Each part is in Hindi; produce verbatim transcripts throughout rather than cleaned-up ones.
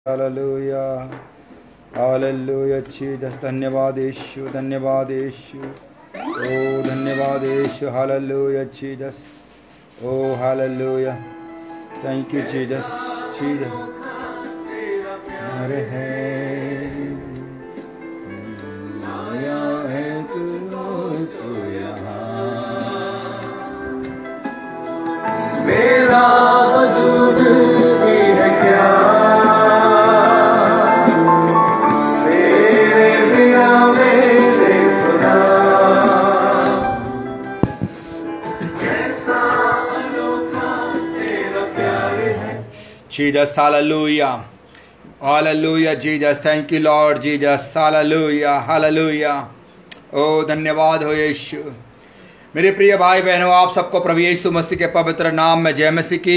Hallelujah hallelujah Jesus. धन्यवाद यीशु, धन्यवाद यीशु, ओ धन्यवाद यीशु। हालेलुया जीसस, ओ hallelujah. Thank you Jesus, Jesus अरे है है तू तू यहाँ मेरा वजूद भी है क्या, तेरे बिना मेरे खुदा कैसा अनोखा तेरा प्यार है। Jesus hallelujah hallelujah Jesus. Thank you lord Jesus. Hallelujah hallelujah. ओ धन्यवाद हो यीशु। मेरे प्रिय भाई बहनों, आप सबको प्रभु यीशु मसीह के पवित्र नाम में जय मसीह की।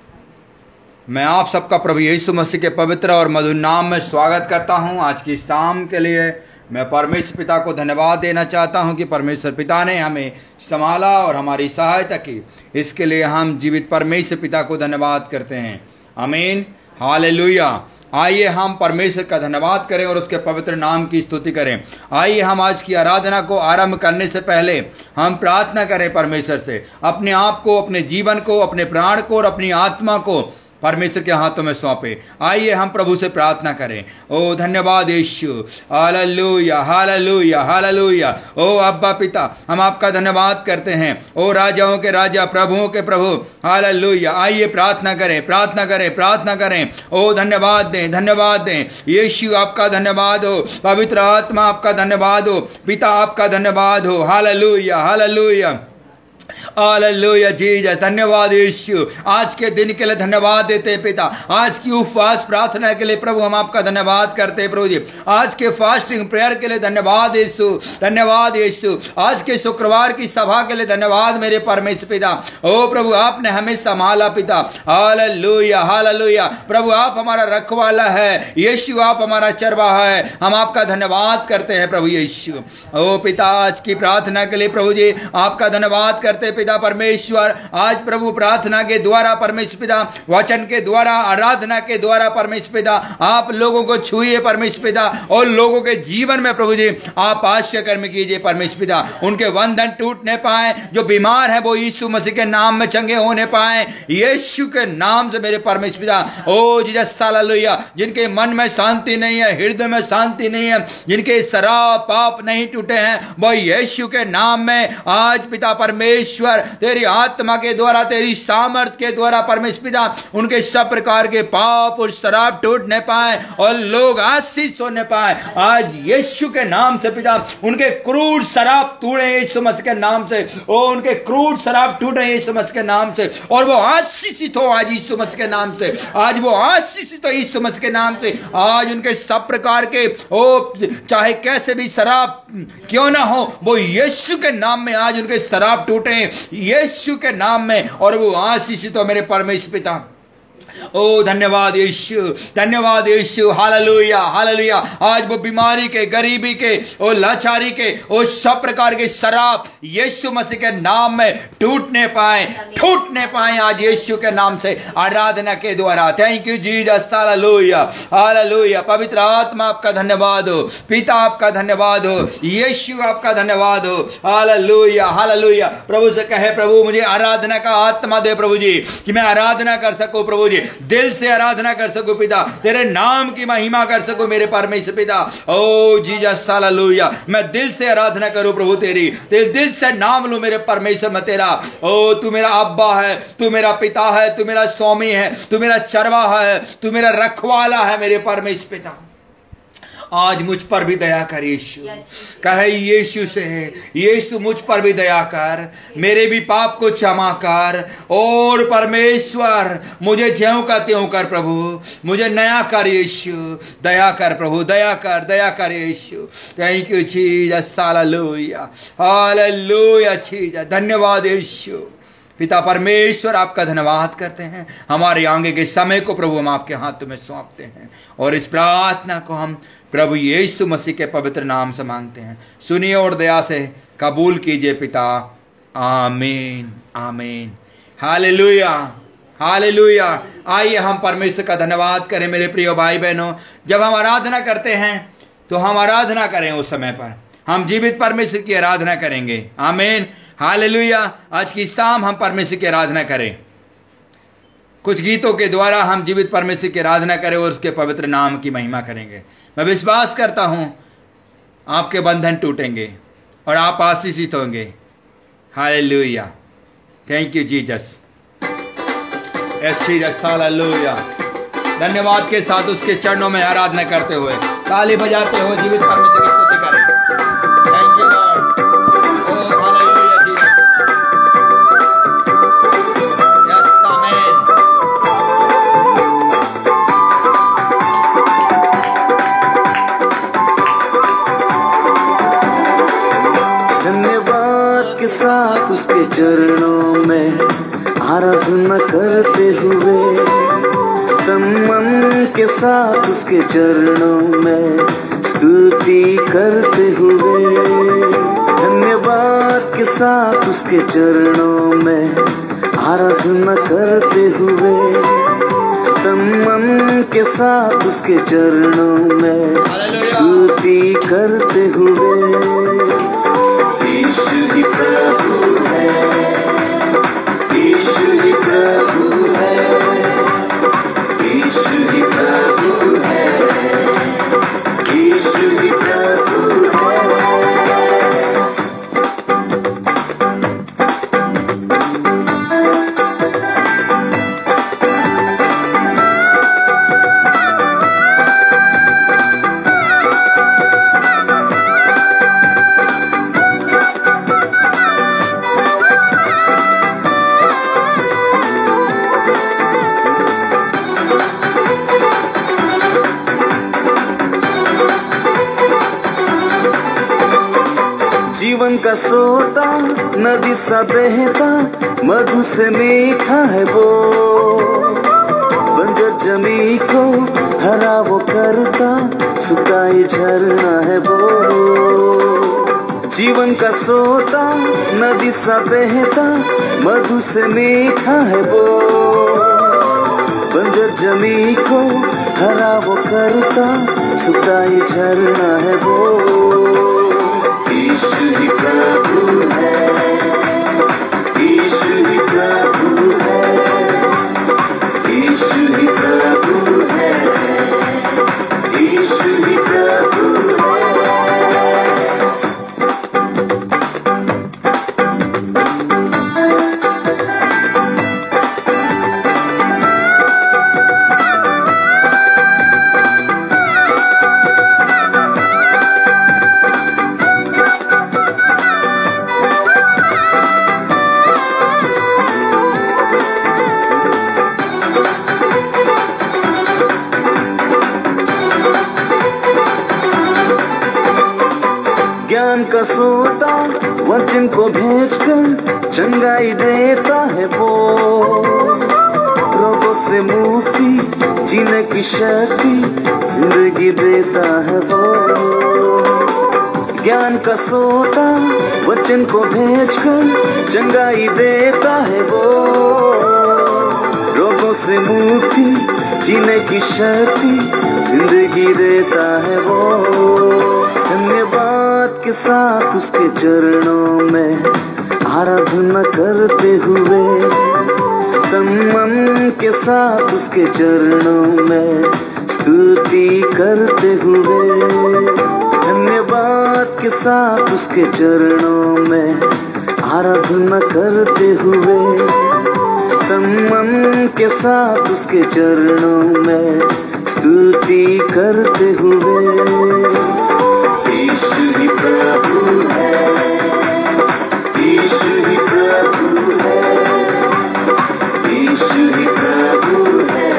मैं आप सबका प्रभु यीशु मसीह के पवित्र और मधुर नाम में स्वागत करता हूं। आज की शाम के लिए मैं परमेश्वर पिता को धन्यवाद देना चाहता हूं कि परमेश्वर पिता ने हमें संभाला और हमारी सहायता की। इसके लिए हम जीवित परमेश्वर पिता को धन्यवाद करते हैं। आमीन हालेलुया। आइए हम परमेश्वर का धन्यवाद करें और उसके पवित्र नाम की स्तुति करें। आइए हम आज की आराधना को आरंभ करने से पहले हम प्रार्थना करें परमेश्वर से। अपने आप को, अपने जीवन को, अपने प्राण को और अपनी आत्मा को परमेश्वर के हाथों में सौंपे। आइए हम प्रभु से प्रार्थना करें। ओ धन्यवाद यीशु। Hallelujah hallelujah hallelujah. ओ अब्बा पिता, हम आपका धन्यवाद करते हैं। ओ राजाओं के राजा, प्रभुओं के प्रभु, हालेलुया। आइए प्रार्थना करें, प्रार्थना करें, प्रार्थना करें। ओ धन्यवाद दें, धन्यवाद दें। यीशु आपका धन्यवाद हो, पवित्र आत्मा आपका धन्यवाद हो, पिता आपका धन्यवाद हो। Hallelujah hallelujah hallelujah Jesus. धन्यवाद यीशु। आज के दिन के लिए धन्यवाद देते हैं पिता। आज की उपवास प्रार्थना के लिए प्रभु हम आपका धन्यवाद करते हैं प्रभु जी। आज के फास्टिंग प्रेयर के लिए धन्यवाद यीशु, धन्यवाद यीशु। आज के शुक्रवार की सभा के लिए धन्यवाद मेरे परमेश्वर पिता। ओ प्रभु, आपने हमें संभाला पिता। Hallelujah hallelujah. प्रभु आप हमारा रखवाला है, यीशु आप हमारा चरवाहा है। हम आपका धन्यवाद करते हैं प्रभु यीशु। ओ पिता, आज की प्रार्थना के लिए प्रभु जी आपका धन्यवाद करते पिता परमेश्वर। आज प्रभु प्रार्थना के द्वारा परमेश्वर पिता, वचन के द्वारा, आराधना के द्वारा परमेश्वर पिता आप लोगों को छुइए परमेश्वर पिता, और लोगों के जीवन में प्रभु जी आप आश्चर्य कर्म कीजिए परमेश्वर पिता। उनके बंधन टूटने पाए, जो बीमार है वो यीशु मसीह के नाम में चंगे होने पाए, यीशु के नाम से मेरे परमेश्वर पिता। ओ जीसस हालेलुया। जिनके मन में शांति नहीं है, हृदय में शांति नहीं है, जिनके शराब पाप नहीं टूटे हैं, वो यीशु के नाम में आज पिता परमेश्वर तेरी आत्मा के द्वारा, तेरी सामर्थ के द्वारा परमेश्वर पिता उनके सब प्रकार के पाप और शराब टूटने पाए और लोग आशीष होने पाए। आज यीशु के नाम से पिता उनके क्रूर शराब टूटे यीशु मसीह के नाम से। ओ उनके क्रूर शराब टूटे यीशु मसीह के नाम से, और वो आशीषित हो आज यीशु मसीह के नाम से। आज वो आशीषित हो यीशु मसीह के नाम से। आज उनके सब प्रकार के ओ चाहे कैसे भी शराब क्यों ना हो, वो यीशु के नाम में आज उनके शराब टूटे यीशु के नाम में, और वो आशीषित हो मेरे परमेश्वर पिता। ओ धन्यवाद यीशु, धन्यवाद यीशु। Hallelujah hallelujah. आज वो बीमारी के, गरीबी के, ओ लाचारी के, ओ सब प्रकार के शराब यीशु मसीह के नाम में टूटने पाए, टूटने पाए आज यीशु के नाम से, आराधना के द्वारा। Thank you Jesus. Hallelujah hallelujah. पवित्र आत्मा आपका धन्यवाद हो, पिता आपका धन्यवाद हो, यीशु आपका धन्यवाद हो। Hallelujah hallelujah. प्रभु से कहे, प्रभु मुझे आराधना का आत्मा दे प्रभु जी, कि मैं आराधना कर सकूं प्रभु जी, दिल से आराधना कर सकूं पिता, तेरे नाम की महिमा कर सकूं मेरे परमेश्वर पिता। ओ जीसस हालेलुया। मैं दिल से आराधना करूं प्रभु तेरी, तेरे दिल से नाम लूं मेरे परमेश्वर में तेरा। ओ तू मेरा अब्बा है, तू मेरा पिता है, तू मेरा स्वामी है, तू मेरा चरवाहा है, तू मेरा रखवाला है मेरे परमेश्वर पिता। आज मुझ पर भी दया कर यीशु। कहे यीशु से, यीशु मुझ पर भी दया कर, मेरे भी पाप को क्षमा कर, और परमेश्वर मुझे ज्यों का त्यों कर प्रभु, मुझे नया कर यीशु। दया कर प्रभु, दया कर, दया कर Yeshu. Thank you Jesus. Hallelujah hallelujah Jesus. धन्यवाद यीशु। पिता परमेश्वर आपका धन्यवाद करते हैं। हमारे आगे के समय को प्रभु हम आपके हाथों में सौंपते हैं, और इस प्रार्थना को हम प्रभु यीशु मसीह के पवित्र नाम से मांगते हैं। सुनिए और दया से कबूल कीजिए पिता। Amen amen. Hallelujah hallelujah. आइए हम परमेश्वर का धन्यवाद करें मेरे प्रिय भाई बहनों। जब हम आराधना करते हैं तो हम आराधना करें, उस समय पर हम जीवित परमेश्वर की आराधना करेंगे। आमीन, हालेलुया। आज की शाम हम परमेश्वर की आराधना करें, कुछ गीतों के द्वारा हम जीवित परमेश्वर की आराधना करें और उसके पवित्र नाम की महिमा करेंगे। मैं विश्वास करता हूं आपके बंधन टूटेंगे और आप आशीषित होंगे। Hallelujah, thank you Jesus, yes Jesus, hallelujah. धन्यवाद के साथ उसके चरणों में आराधना करते हुए ताली बजाते हुए जीवित परमेश्वर की स्तुति करें। Thank you lord, oh hallelujah Jesus, yes amen. धन्यवाद के साथ उसके चरणों में आराधना करते हुए, तन मन के साथ उसके चरणों में स्तुति करते हुए, धन्यवाद के साथ उसके चरणों में आराधना करते हुए, तन मन के साथ उसके चरणों में स्तुति करते हुए। यीशु ही प्रभु है, यीशु ही प्रभु है, यीशु ही प्रभु है, यीशु ही प्रभु है। जीवन का सोता नदी सा बहता, मधु से मीठा है वो, बंजर जमी को हरा वो करता, सुखाई झरना है वो। जीवन का सोता नदी सा बहता, मधु से मीठा है वो, बंजर जमी को हरा वो करता, सुखाई झरना है वो। यीशु ही प्रभु है, यीशु ही प्रभु है, यीशु ही प्रभु है, यीशु ही प्रभु है। ज्ञान का सोता वचन को भेजकर चंगाई देता है वो, रोगों से मुक्ति जीने की शक्ति जिंदगी देता है वो। ज्ञान का सोता वचन को भेजकर चंगाई देता है वो, रोगों से मुक्ति जीने की शक्ति जिंदगी देता है वो। धन्यवाद के साथ उसके चरणों में आराधना करते हुए, तन मन के साथ उसके चरणों में स्तुति करते हुए, धन्यवाद के साथ उसके चरणों में आराधना करते हुए, तन मन के साथ उसके चरणों में स्तुति करते हुए। यीशु ही प्रभु है, यीशु ही प्रभु है, यीशु ही प्रभु है,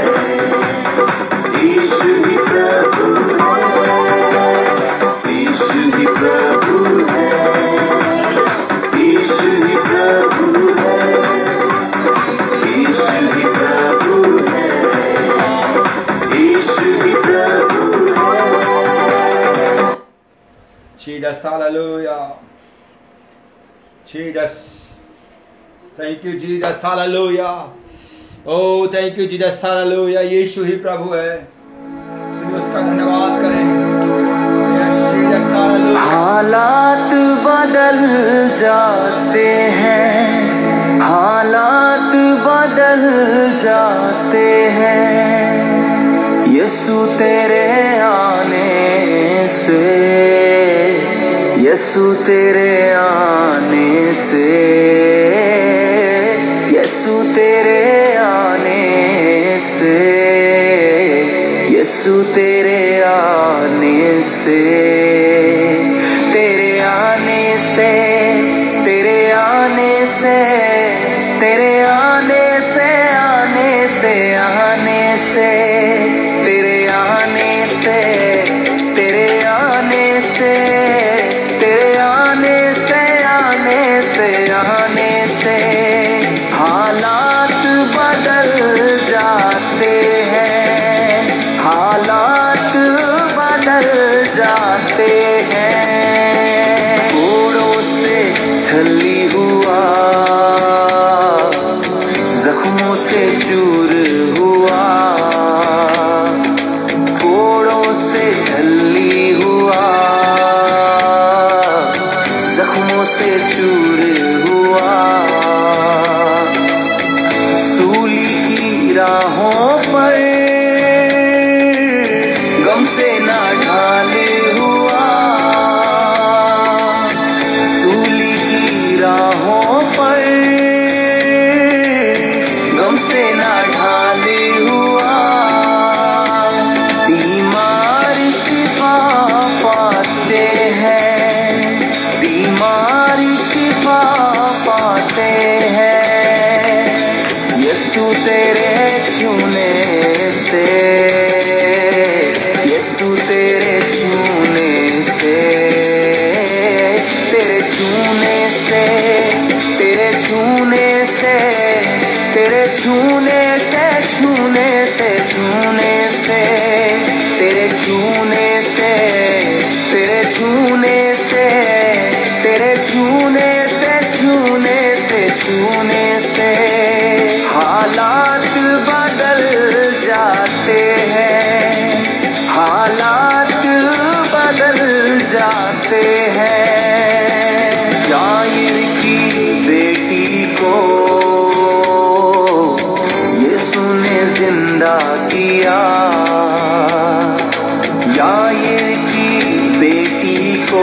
यीशु ही प्रभु है, यीशु ही प्रभु है, यीशु ही प्रभु है, यीशु ही प्रभु है, यीशु ही प्रभु है। Jesus, hallelujah. Jesus. Thank you, Jesus, hallelujah. ओ thank you Jesus, hallelujah. Yeshu ही प्रभु है, इसलिए उसका धन्यवाद करें। Yes Jesus, hallelujah. हालात बदल जाते हैं, हालात बदल जाते हैं यीशु तेरे आने से, यीशु तेरे आने से, यीशु तेरे आने से, यीशु तेरे आने से, तेरे आने से, तेरे आने से, तेरे आने से, आने से, आने से, तेरे आने से, तेरे आने से, तेरे आने से, आने से, आने से हालात बदल जाते हैं, हालात बदल जाते हैं। कोड़ों से छली हुआ, जख्मों से चूर हुआ, कोड़ों से छली हुआ, जख्मों से चूर हुआ, सूली की राहों पर गम से ना ढाल हुआ, सूली की राहों पर गम से ना ढाल हुआ। बीमार शिफा पाते हैं, बीमार शिफा पाते हैं यीशु तेरे छूने से, यीशु तेरे छूने से, तेरे छूने से, तेरे छूने से, तेरे छूने से, छूने से, छूने से, तेरे छूने से, तेरे छूने से, तेरे छूने से, छूने से, छूने से हालात बदल जाते हैं, हालात बदल जाते हैं। याईर की बेटी को यीशु ने जिंदा किया, याईर की बेटी को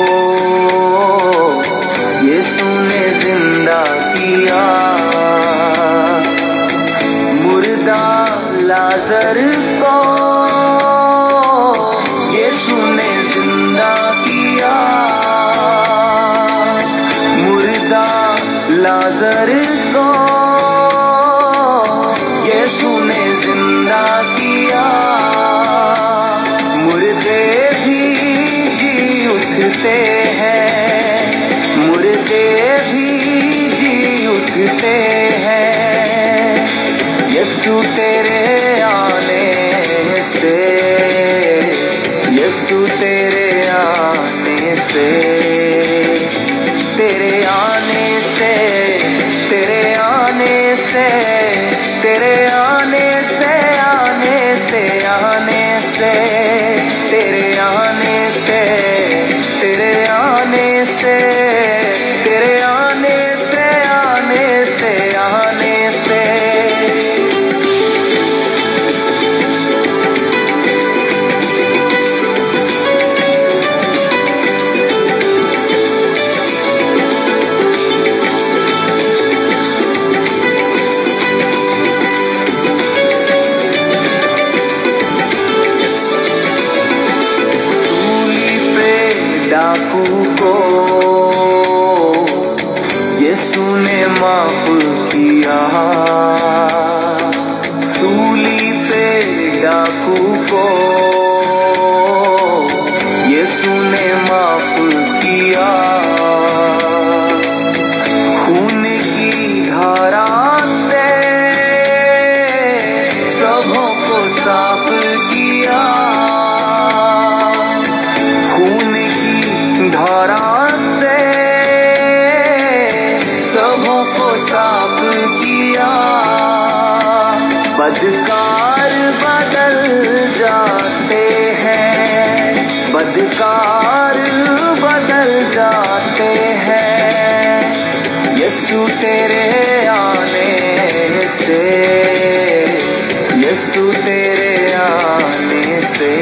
यीशु ने जिंदा किया। मुर्दा लाजर को यीशु ने जिंदा किया, मुर्दा लाजर को यीशु ने जिंदा किया। मुर्दे भी जी उठते हैं, मुर्दे भी जी उठते हैं यीशु तेरे आने से, यीशु तेरे आने से, तेरे आने से, तेरे आने से, तेरे आने से, आने से, आने से, तेरे आने से, तेरे आने से, तेरे आने से, आने से, आने से अधिकार बदल जाते हैं यीशु तेरे आने से, यीशु तेरे आने से,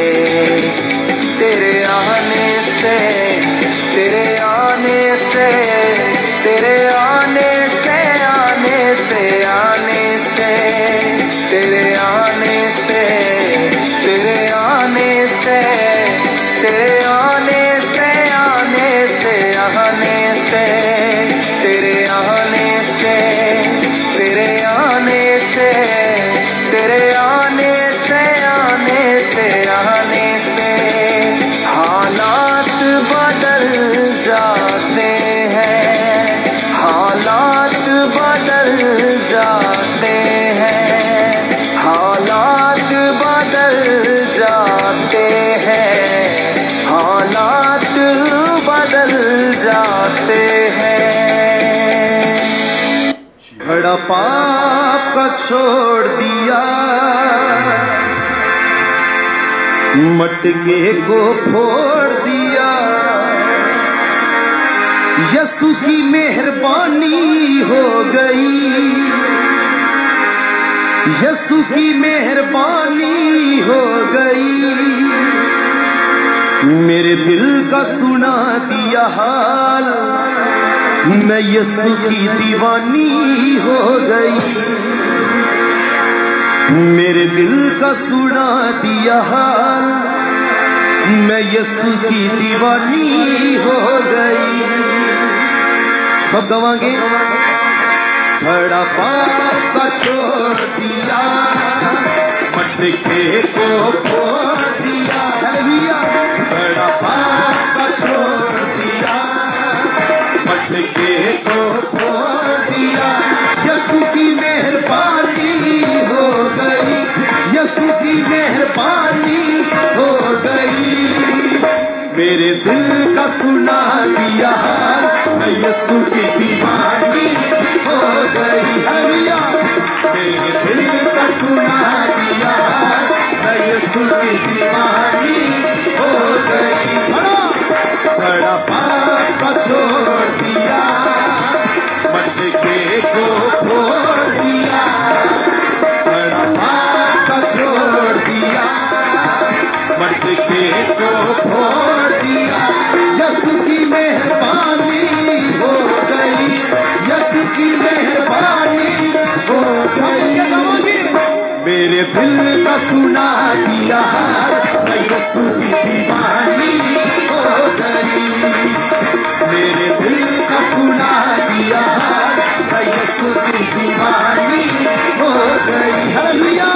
तेरे आने से, तेरे आने से, तेरे आने से, आने से, आने से, तेरे आने से, तेरे आने से, तेरे आने से, आने से, आने से, तेरे आने से, तेरे आने से, तेरे आने से, आने से, आने से हालात बदल जाते हैं, हालात बदल जाते हैं, हालात बदल जाते हैं, हालात बदल जाते हैं। बड़ा पाप का छोड़ दिया, मटके को फोड़ दिया, यीशु की मेहरबानी हो गई, यीशु की मेहरबानी हो गई, मेरे दिल का सुना दिया हाल, मैं यीशु की दीवानी हो गई, मेरे दिल का सुना दिया हाल, मैं यीशु की दीवानी हो गई। सब गवाएंगे। बड़ा पाप का छोड़ दिया, मटके को फोड़ दिया, बड़ा पाप का छोड़ दिया, मटके को फोड़ दिया, यीशु की मेहरबानी हो गई, यीशु की मेहरबानी हो गई, मेरे दिल का सुना दिया हाल, मैं यीशु की दीवानी हो गई, हरिया मेरे दिल का सुना दिया हाल, मैं यीशु की दीवानी हो गई। बड़ा बड़ा पाप का छोड़ दिया, मटके को फोड़ दिया, बड़ा पाप का छोड़ दिया, मटके को फोड़ दिया, यीशु की मेहरबानी हो गई, यीशु की मेहरबानी हो गई, मेरे दिल का सुना दिया हाल, मैं यीशु की दीवानी हो गई, मेरे दिल का सुना दिया हाल, मैं यीशु की दीवानी हो गई। हालेलुया।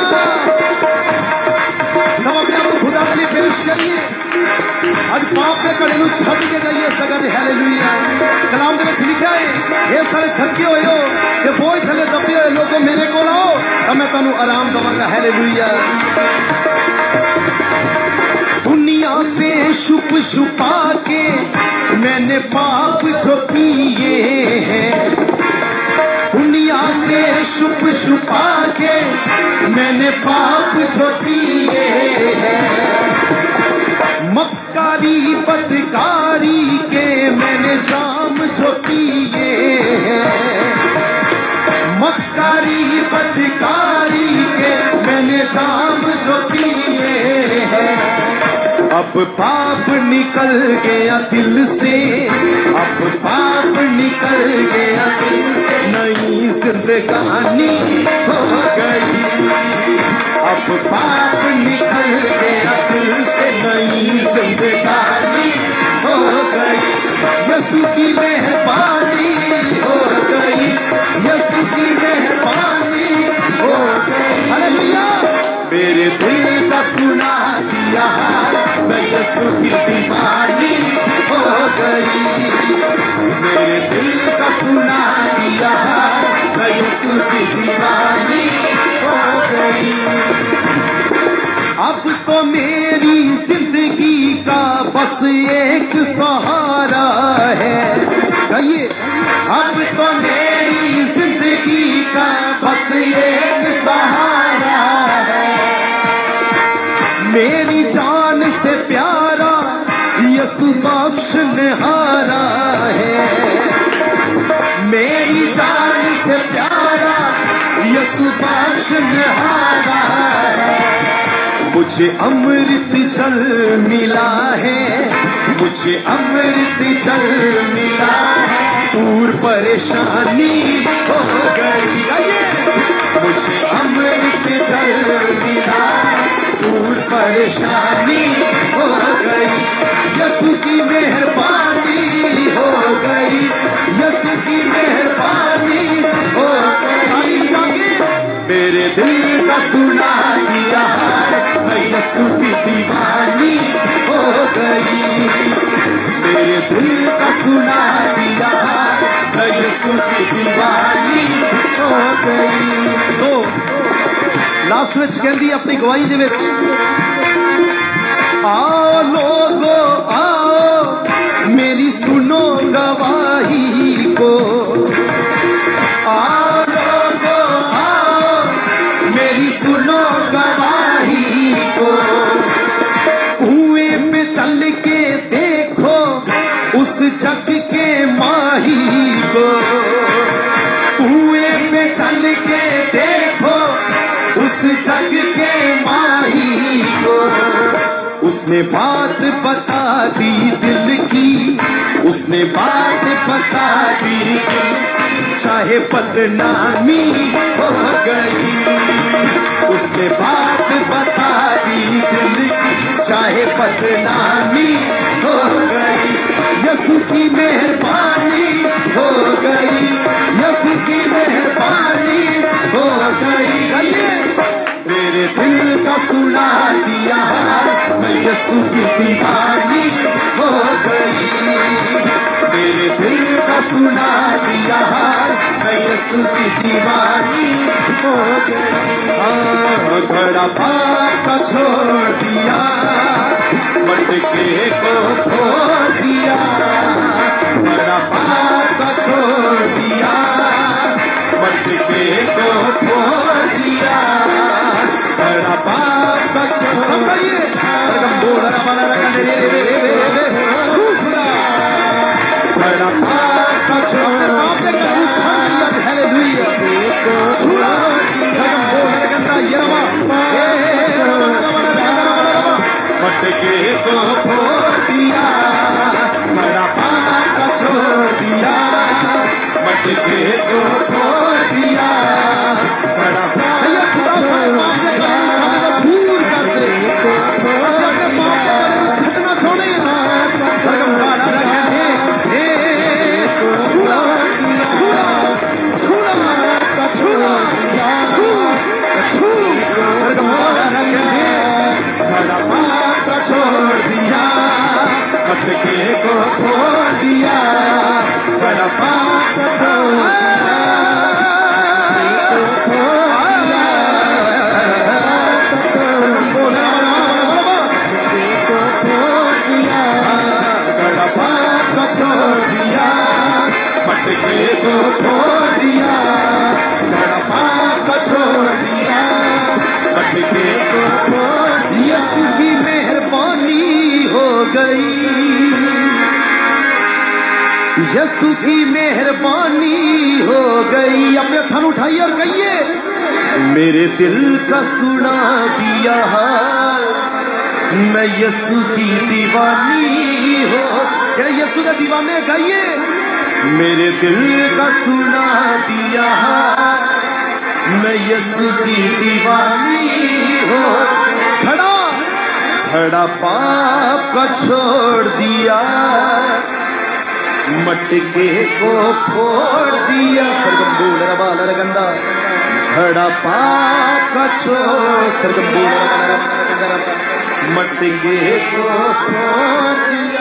सब अपने आप को खुदा के लिए पेश करिए, आज पाप के कड़े नूं छड्ड के जाइए सगा दे। हालेलुया। कलाम दे विच लिखिआ है, हे सारे थके होए हो ते बोझ थले दबे होए लोगो मेरे कोल आओ तां मैं तुहानूं आराम देवांगा। हालेलुया। दुनिया से छुप छुपा के मैंने पाप जो किए हैं, दुनिया से छुप छुपा के मैंने पाप जो किए हैं, मक्कारी बदकारी के मैंने जाम जो पिए हैं, मक्कारी बदकारी के मैंने जाम जो पिए हैं, अब पाप निकल गया दिल से, अब पाप निकल गया दिल से, नई जिंदगानी हो गई, अब पाप निकल गया दिल से, नई जिंदगानी हो गई, यीशु की मेहरबानी हो गई, यीशु की मेहरबानी हो गई। हालेलुया। मेरे दिल का सुना दिया हाल, मैं यीशु की दीवानी हो गई, मेरे दिल का सुना दिया हाल, मैं यीशु की दीवानी हो गई। अब तो मेरी जिंदगी का बस एक सहारा है, कहिए अब तो मेरी जिंदगी का बस एक सहारा है, मेरी जान से प्यारा बख्शनहारा है, मेरी जान से प्यारा यीशु बख्शनहारा है। मुझे अमृत जल मिला है, मुझे अमृत जल मिला है, दूर परेशानी हो गई। मुझे अमृत जल मिला है, दूर परेशानी हो गई। यीशु की मेहरबानी हो गई, यीशु की मेहरबानी हो गई। मेरे दिल का सुना दिया है, मैं यीशु की दीवानी हो गई। मेरे दिल का सुना दिया है, मैं यीशु की दीवानी हो गई। तो लास्ट में कहती अपनी गवाही दे विच, आओ लोगो आओ मेरी सुनो गवाही को, आओ लोगो आओ मेरी सुनो गवाही को। कुएं पे चल के देखो उस जग के माही को, कुएं पे चल के देखो उस जग के माही को। उसने बात बता दी दिल की, उसने बात बता दी दिल की, चाहे बदनामी हो गई। उसने बात बता दी दिल की, चाहे बदनामी हो गई। यीशु की मेहरबानी हो गई, यीशु की मेहरबानी हो गई। मेरे दिल का सुना दिया है, मैं यीशु की दीवानी हो गई। मेरे दिल का सुना दिया है, मैं यीशु की दीवानी हो गई। हाँ, बड़ा पाप का छोड़ दिया, मटके को छोड़ दिया। बड़ा पाप का छोड़ दिया, मटके को छोड़ दिया। बड़ा पाप का छोड़ दिया, बड़ा पाप का छोड़ मटके को फोड़ दिया। बड़ा पाप का छोड़ दिया, मटके को फोड़ दिया। बड़ा पाप का छोड़ दिया, दूर कर दे छटना छोड़े सरगम रखे छुड़ा छुड़ा छुड़ा छुड़ा छू सरगम रखे। बड़ा पाप का छोड़ दिया, मटके को फोड़ दिया। बड़ा पाप का छोड़ दिया, बड़ा पाप का छोड़ दिया, मटके को फोड़ दिया। बड़ा पाप का छोड़ दिया, मटके को फोड़ दिया। यीशु की मेहरबानी हो गई, यीशु की मेहरबानी हो गई। अपने थान उठाइए और कहिए, मेरे दिल का सुना दिया है, मैं यीशु की दीवानी हो। क्या यीशु का दीवाने गाइए, मेरे दिल का सुना दिया है, मैं यीशु की दीवानी हो। खड़ा खड़ा पाप का छोड़ दिया, मटके को फोड़ दिया। सरगम बोल रबा लरगंदा, खड़ा पाप का छोड़। सरगम बोल रबा लरगंदा, मटके को फोड़ दिया।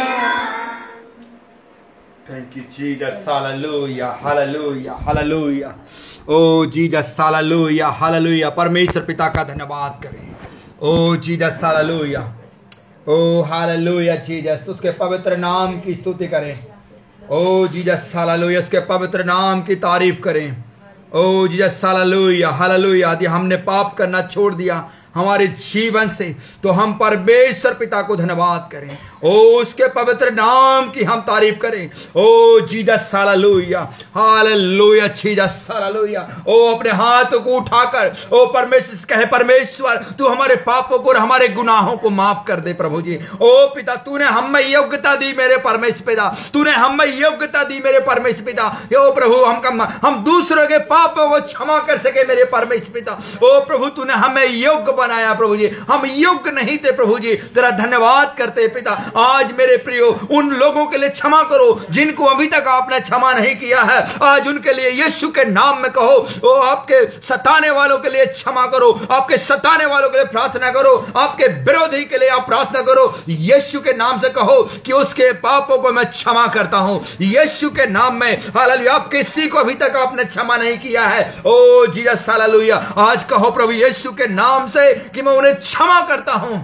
Thank you, Jesus. Hallelujah, hallelujah, hallelujah. Oh, Jesus, hallelujah, hallelujah. परमेश्वर पिता का धन्यवाद करें। Oh, Jesus, hallelujah. Oh, hallelujah, Jesus. उसके पवित्र नाम की स्तुति करें। Oh, Jesus, hallelujah. उसके पवित्र नाम की तारीफ करें। Oh, Jesus, hallelujah, hallelujah. यदि हमने पाप करना छोड़ दिया, हमारे जीवन से, तो हम परमेश्वर पिता को धन्यवाद करें। ओ उसके पवित्र नाम की हम तारीफ करें। ओ Jesus hallelujah, hallelujah Jesus hallelujah. ओ अपने हाथों को उठाकर ओ परमेश्वर से कहे, परमेश्वर तू हमारे पापों को और हमारे गुनाहों को माफ कर दे प्रभु जी। ओ पिता तूने हमें योग्यता दी मेरे परमेश्वर पिता, तूने हमें योग्यता दी मेरे परमेश्वर पिता। ओ प्रभु हम कम, हम दूसरों के पापों को क्षमा कर सके मेरे परमेश्वर पिता। ओ प्रभु तूने हमें योग्य बनाया प्रभु जी, हम योग्य नहीं थे प्रभु जी, तेरा धन्यवाद करते पिता। आज मेरे प्रियो उन लोगों के लिए क्षमा करो जिनको अभी तक आपने क्षमा नहीं किया है। आज उनके लिए यीशु के नाम में कहो, ओ आपके सताने वालों के लिए क्षमा करो, आपके सताने वालों के लिए प्रार्थना करो, आपके विरोधी के लिए आप प्रार्थना करो। यीशु के नाम से कहो कि उसके पापों को मैं क्षमा करता हूं यीशु के नाम में। हालेलुया। आप किसी को अभी तक आपने क्षमा नहीं किया है, ओ जीसस हालेलुया, आज कहो प्रभु यीशु के नाम से कि मैं उन्हें क्षमा करता हूं।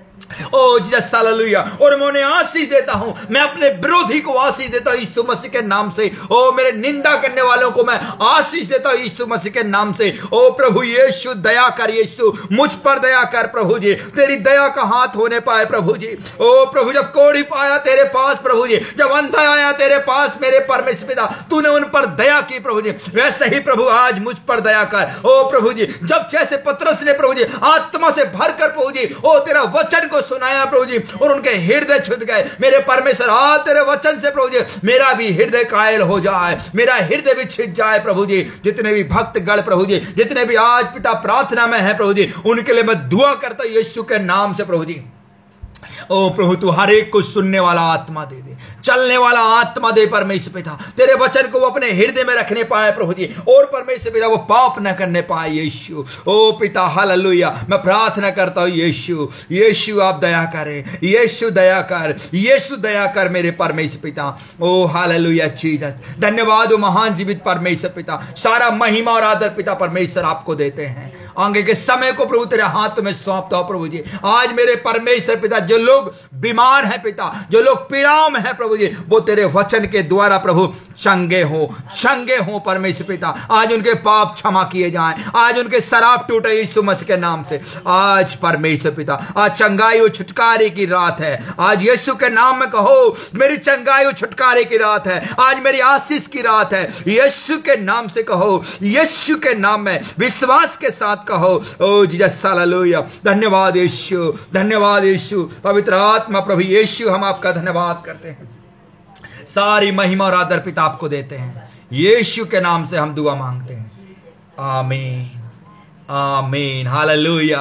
ओ जीसस हालेलुया। और मैं उन्हें आशीष देता हूं, मैं अपने विरोधी को आशीष देता हूं यीशु मसीह के नाम से। ओ मेरे निंदा करने वालों को मैं आशीष देता हूं यीशु मसीह के नाम से। ओ प्रभु यीशु दया कर, यीशु मुझ पर दया कर प्रभु जी, तेरी दया का हाथ होने पाए प्रभु जी। ओ प्रभु जब कोढ़ी आया तेरे पास प्रभु जी, जब अंधा आया तेरे पास मेरे परमेश्वर पिता, तूने उन पर दया की प्रभु जी, वैसे ही प्रभु आज मुझ पर दया कर। ओ प्रभु जी जब जैसे पतरस ने प्रभु जी आत्मा से भरकर प्रभु जी ओ तेरा वचन को सुनाया प्रभु जी और उनके हृदय छुद गए मेरे परमेश्वर, आज तेरे वचन से प्रभु जी मेरा भी हृदय कायल हो जाए, मेरा हृदय भी छिद जाए प्रभु जी। जितने भी भक्त गण प्रभु जी, जितने भी आज पिता प्रार्थना में है प्रभु जी, उनके लिए मैं दुआ करता हूं यीशु के नाम से प्रभु जी। ओ प्रभु तू हर एक को सुनने वाला आत्मा दे दे, चलने वाला आत्मा दे परमेश्वर पिता, तेरे वचन को वो अपने हृदय में रखने पाए प्रभु जी, और परमेश्वर पिता वो पाप न करने पाए यीशु। ओ पिता हालेलुया, मैं प्रार्थना करता हूं यीशु, यीशु आप दया करें, यीशु दया कर, यीशु दया कर मेरे परमेश्वर पिता। ओ हालेलुया जीसस, धन्यवाद ओ महान जीवित परमेश्वर पिता, सारा महिमा और आदर पिता परमेश्वर आपको देते हैं। आगे के समय को प्रभु तेरे हाथ में सौंपता हूं प्रभु जी। आज मेरे परमेश्वर पिता जो लोग बीमार हैं पिता, जो लोग पीड़ाओं में हैं प्रभु जी, वो तेरे वचन के द्वारा प्रभु चंगे हो, चंगे हो परमेश्वर पिता। आज उनके पाप क्षमा किए जाएं, आज उनके शराब टूटे यीशु मसीह के नाम से। आज परमेश्वर पिता आज चंगाई और छुटकारे की रात है, आज यीशु के नाम में कहो मेरी चंगाई और छुटकारे की रात है, आज मेरी आशीष की रात है। यीशु के नाम से कहो, यीशु के नाम में विश्वास के साथ कहो। ओ जीसस हालेलुया, धन्यवाद यीशु, धन्यवाद यीशु, पवित्र आत्मा प्रभु यीशु हम आपका धन्यवाद करते हैं, सारी महिमा और आदर पिता आपको देते हैं। यीशु के नाम से हम दुआ मांगते हैं, आमीन आमीन। Hallelujah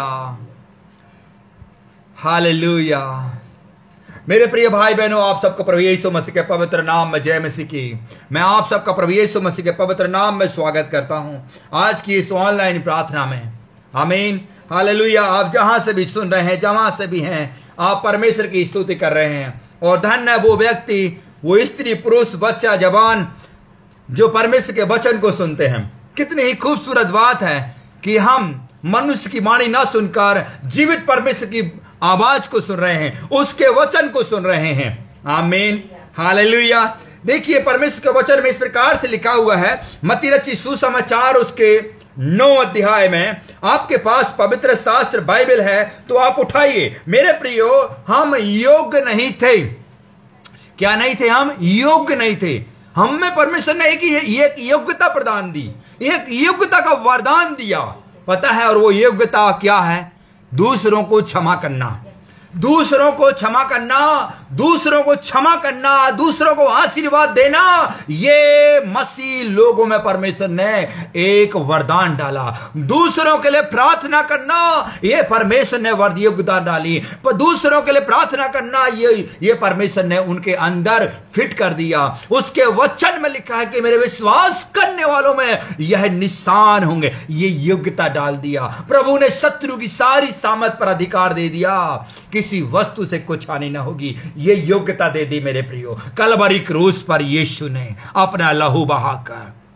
hallelujah. मेरे प्रिय भाई बहनों, आप सबको प्रभु यीशु मसीह के पवित्र नाम में जय मसीह की। मैं आप सबका प्रभु यीशु मसीह के पवित्र नाम में स्वागत करता हूं आज की इस ऑनलाइन प्रार्थना में। आमीन हालेलुया। आप जहां से भी सुन रहे हैं, जहां से भी हैं, आप परमेश्वर की स्तुति कर रहे हैं। और धन्य है वो व्यक्ति, वो स्त्री, पुरुष, बच्चा, जवान जो परमेश्वर के वचन को सुनते हैं। कितनी ही खूबसूरत बात है कि हम मनुष्य की वाणी ना सुनकर जीवित परमेश्वर की आवाज को सुन रहे हैं, उसके वचन को सुन रहे हैं। आमीन हालेलुया। देखिए परमेश्वर के वचन में इस प्रकार से लिखा हुआ है, मत्ती रचित सुसमाचार उसके नौ अध्याय में। आपके पास पवित्र शास्त्र बाइबल है तो आप उठाइए। मेरे प्रियो, हम योग्य नहीं थे। क्या नहीं थे? हम योग्य नहीं थे। हमें परमेश्वर ने एक एक योग्यता प्रदान दी, एक योग्यता का वरदान दिया, पता है? और वो योग्यता क्या है? दूसरों को क्षमा करना, दूसरों को क्षमा करना, दूसरों को क्षमा करना, दूसरों को आशीर्वाद देना। ये मसीह लोगों में परमेश्वर ने एक वरदान डाला। दूसरों के लिए प्रार्थना करना, ये परमेश्वर ने वर योग्यता डाली। पर दूसरों के लिए प्रार्थना करना, ये ये परमेश्वर ने उनके अंदर फिट कर दिया। उसके वचन में लिखा है कि मेरे विश्वास करने वालों में यह निशान होंगे। ये योग्यता डाल दिया। प्रभु ने शत्रु की सारी सामर्थ पर अधिकार दे दिया, किसी वस्तु से कुछ हानि ना होगी। ये योग्यता दे दी मेरे प्रियो। कलवरी क्रूस पर यीशु ने अपना लहू बहाकर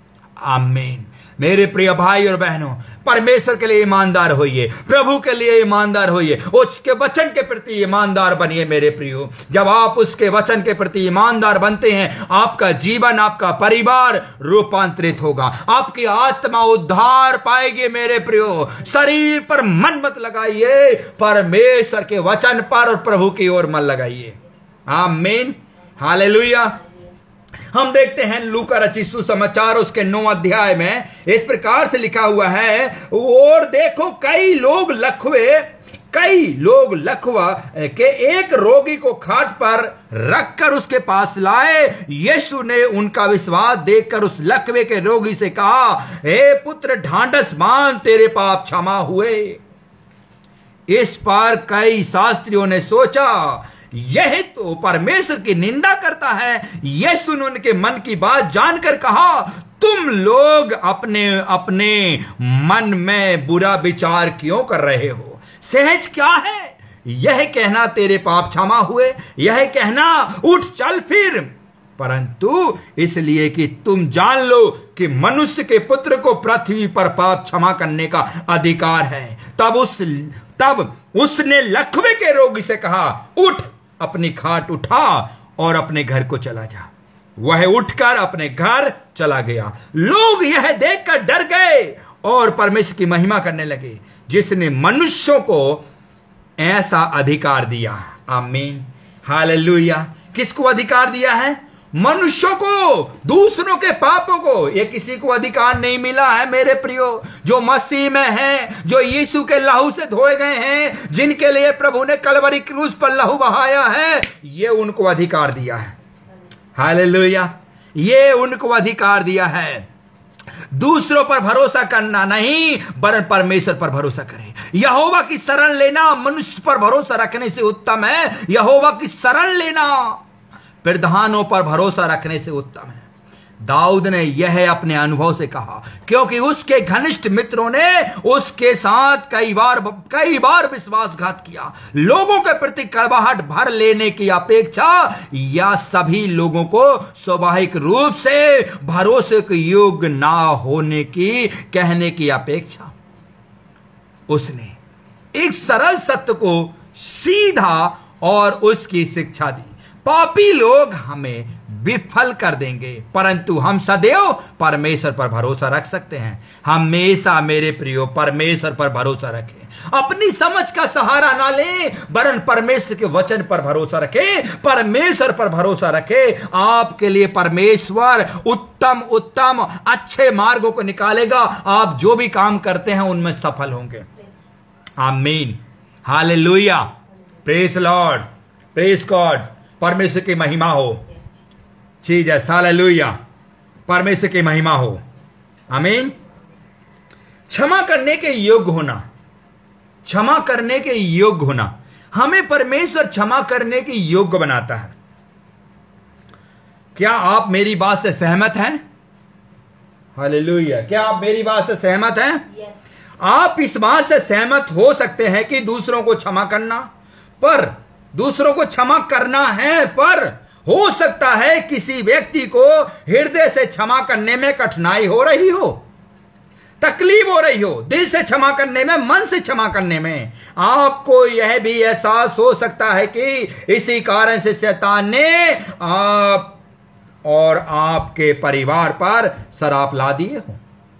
आमीन। मेरे प्रिय भाई और बहनों, परमेश्वर के लिए ईमानदार होइए, प्रभु के लिए ईमानदार होइए, उसके वचन के प्रति ईमानदार बनिए मेरे प्रियो। जब आप उसके वचन के प्रति ईमानदार बनते हैं, आपका जीवन, आपका परिवार रूपांतरित होगा, आपकी आत्मा उद्धार पाएगी मेरे प्रियो। शरीर पर मन मत लगाइए, परमेश्वर के वचन पर और प्रभु की ओर मन लगाइए। आमीन, हालेलुया। हम देखते हैं लूका रचित सुसमाचार उसके नौ अध्याय में इस प्रकार से लिखा हुआ है, और देखो कई लोग लखवे कई लोग लखवा के एक रोगी को खाट पर रखकर उसके पास लाए। यीशु ने उनका विश्वास देखकर उस लकवे के रोगी से कहा, हे पुत्र, ढांढस बांध, तेरे पाप क्षमा हुए। इस पर कई शास्त्रियों ने सोचा, यह तो परमेश्वर की निंदा करता है। यीशु ने उनके मन की बात जानकर कहा, तुम लोग अपने अपने मन में बुरा विचार क्यों कर रहे हो? सहज क्या है यह कहना, तेरे पाप क्षमा हुए, यह कहना उठ चल फिर, परंतु इसलिए कि तुम जान लो कि मनुष्य के पुत्र को पृथ्वी पर पाप क्षमा करने का अधिकार है। तब उस तब उसने लकवे के रोगी से कहा, उठ, अपनी खाट उठा और अपने घर को चला जा। वह उठकर अपने घर चला गया। लोग यह देखकर डर गए और परमेश्वर की महिमा करने लगे, जिसने मनुष्यों को ऐसा अधिकार दिया। आमीन, हालेलुया। किसको अधिकार दिया है? मनुष्यों को, दूसरों के पापों को। ये किसी को अधिकार नहीं मिला है मेरे प्रियो। जो मसीह में हैं, जो यीशु के लहू से धोए गए हैं, जिनके लिए प्रभु ने कलवरी क्रूस पर लहू बहाया है, ये उनको अधिकार दिया है। हालेलुया, ये उनको अधिकार दिया है। दूसरों पर भरोसा करना नहीं, वरन परमेश्वर पर भरोसा करें। यहोवा की शरण लेना मनुष्य पर भरोसा रखने से उत्तम है। यहोवा की शरण लेना प्रधानों पर भरोसा रखने से उत्तम है। दाऊद ने यह अपने अनुभव से कहा, क्योंकि उसके घनिष्ठ मित्रों ने उसके साथ कई बार कई बार विश्वासघात किया। लोगों के प्रति कड़वाहट भर लेने की अपेक्षा या सभी लोगों को स्वाभाविक रूप से भरोसे के योग्य ना होने की कहने की अपेक्षा उसने एक सरल सत्य को सीधा और उसकी शिक्षा दी। पापी लोग हमें विफल कर देंगे, परंतु हम सदैव परमेश्वर पर भरोसा रख सकते हैं। हमेशा मेरे प्रियो परमेश्वर पर भरोसा रखें। अपनी समझ का सहारा ना लें, वरन परमेश्वर के वचन पर भरोसा रखें। परमेश्वर पर भरोसा रखें। आपके लिए परमेश्वर उत्तम उत्तम अच्छे मार्गों को निकालेगा। आप जो भी काम करते हैं उनमें सफल होंगे। Amen, hallelujah, praise lord, praise god. परमेश्वर की महिमा हो। ठीक है, हालेलुया, परमेश्वर की महिमा हो। आमीन। क्षमा करने के योग्य होना, क्षमा करने के योग्य होना, हमें परमेश्वर क्षमा करने के योग्य बनाता है। क्या आप मेरी बात से सहमत हैं? हालेलुया, क्या आप मेरी बात से सहमत हैं? yes. आप इस बात से सहमत हो सकते हैं कि दूसरों को क्षमा करना पर दूसरों को क्षमा करना है, पर हो सकता है किसी व्यक्ति को हृदय से क्षमा करने में कठिनाई हो रही हो, तकलीफ हो रही हो। दिल से क्षमा करने में, मन से क्षमा करने में आपको यह भी एहसास हो सकता है कि इसी कारण से शैतान ने आप और आपके परिवार पर शराप ला दिए हो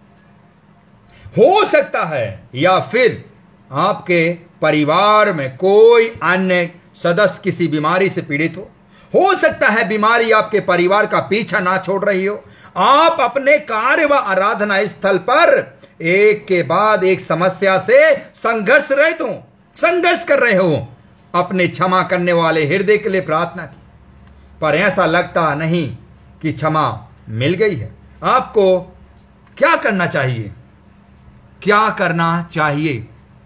हो सकता है, या फिर आपके परिवार में कोई अन्य सदस्य किसी बीमारी से पीड़ित हो हो सकता है बीमारी आपके परिवार का पीछा ना छोड़ रही हो। आप अपने कार्य व आराधना स्थल पर एक के बाद एक समस्या से संघर्ष रहे तो संघर्ष कर रहे हो। अपने क्षमा करने वाले हृदय के लिए प्रार्थना की, पर ऐसा लगता नहीं कि क्षमा मिल गई है। आपको क्या करना चाहिए? क्या करना चाहिए?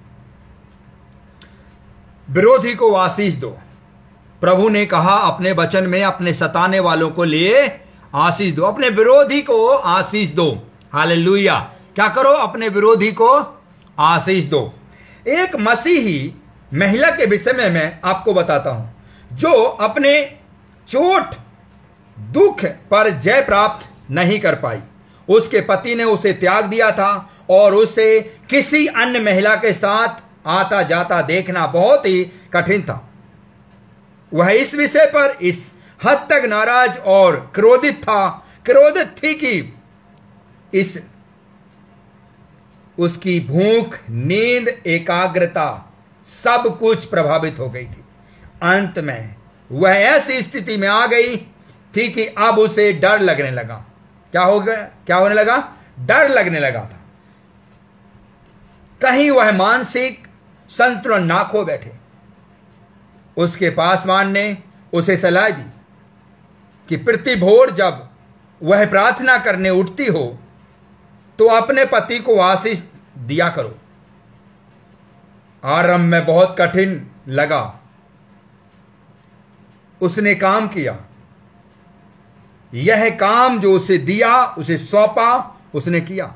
विरोधी को आशीष दो। प्रभु ने कहा अपने वचन में, अपने सताने वालों को लिए आशीष दो, अपने विरोधी को आशीष दो। हालेलुया। क्या करो? अपने विरोधी को आशीष दो। एक मसीही महिला के विषय में मैं आपको बताता हूं, जो अपने चोट दुख पर जय प्राप्त नहीं कर पाई। उसके पति ने उसे त्याग दिया था और उसे किसी अन्य महिला के साथ आता जाता देखना बहुत ही कठिन था। वह इस विषय पर इस हद तक नाराज और क्रोधित था क्रोधित थी कि इस उसकी भूख, नींद, एकाग्रता सब कुछ प्रभावित हो गई थी। अंत में वह ऐसी स्थिति में आ गई थी कि अब उसे डर लगने लगा। क्या हो गया? क्या होने लगा? डर लगने लगा था। कहीं वह मानसिक संतुलन ना खो बैठे। उसके पासवान ने उसे सलाह दी कि प्रति भोर जब वह प्रार्थना करने उठती हो तो अपने पति को आशीष दिया करो। आरंभ में बहुत कठिन लगा। उसने काम किया। यह काम जो उसे दिया, उसे सौंपा, उसने किया।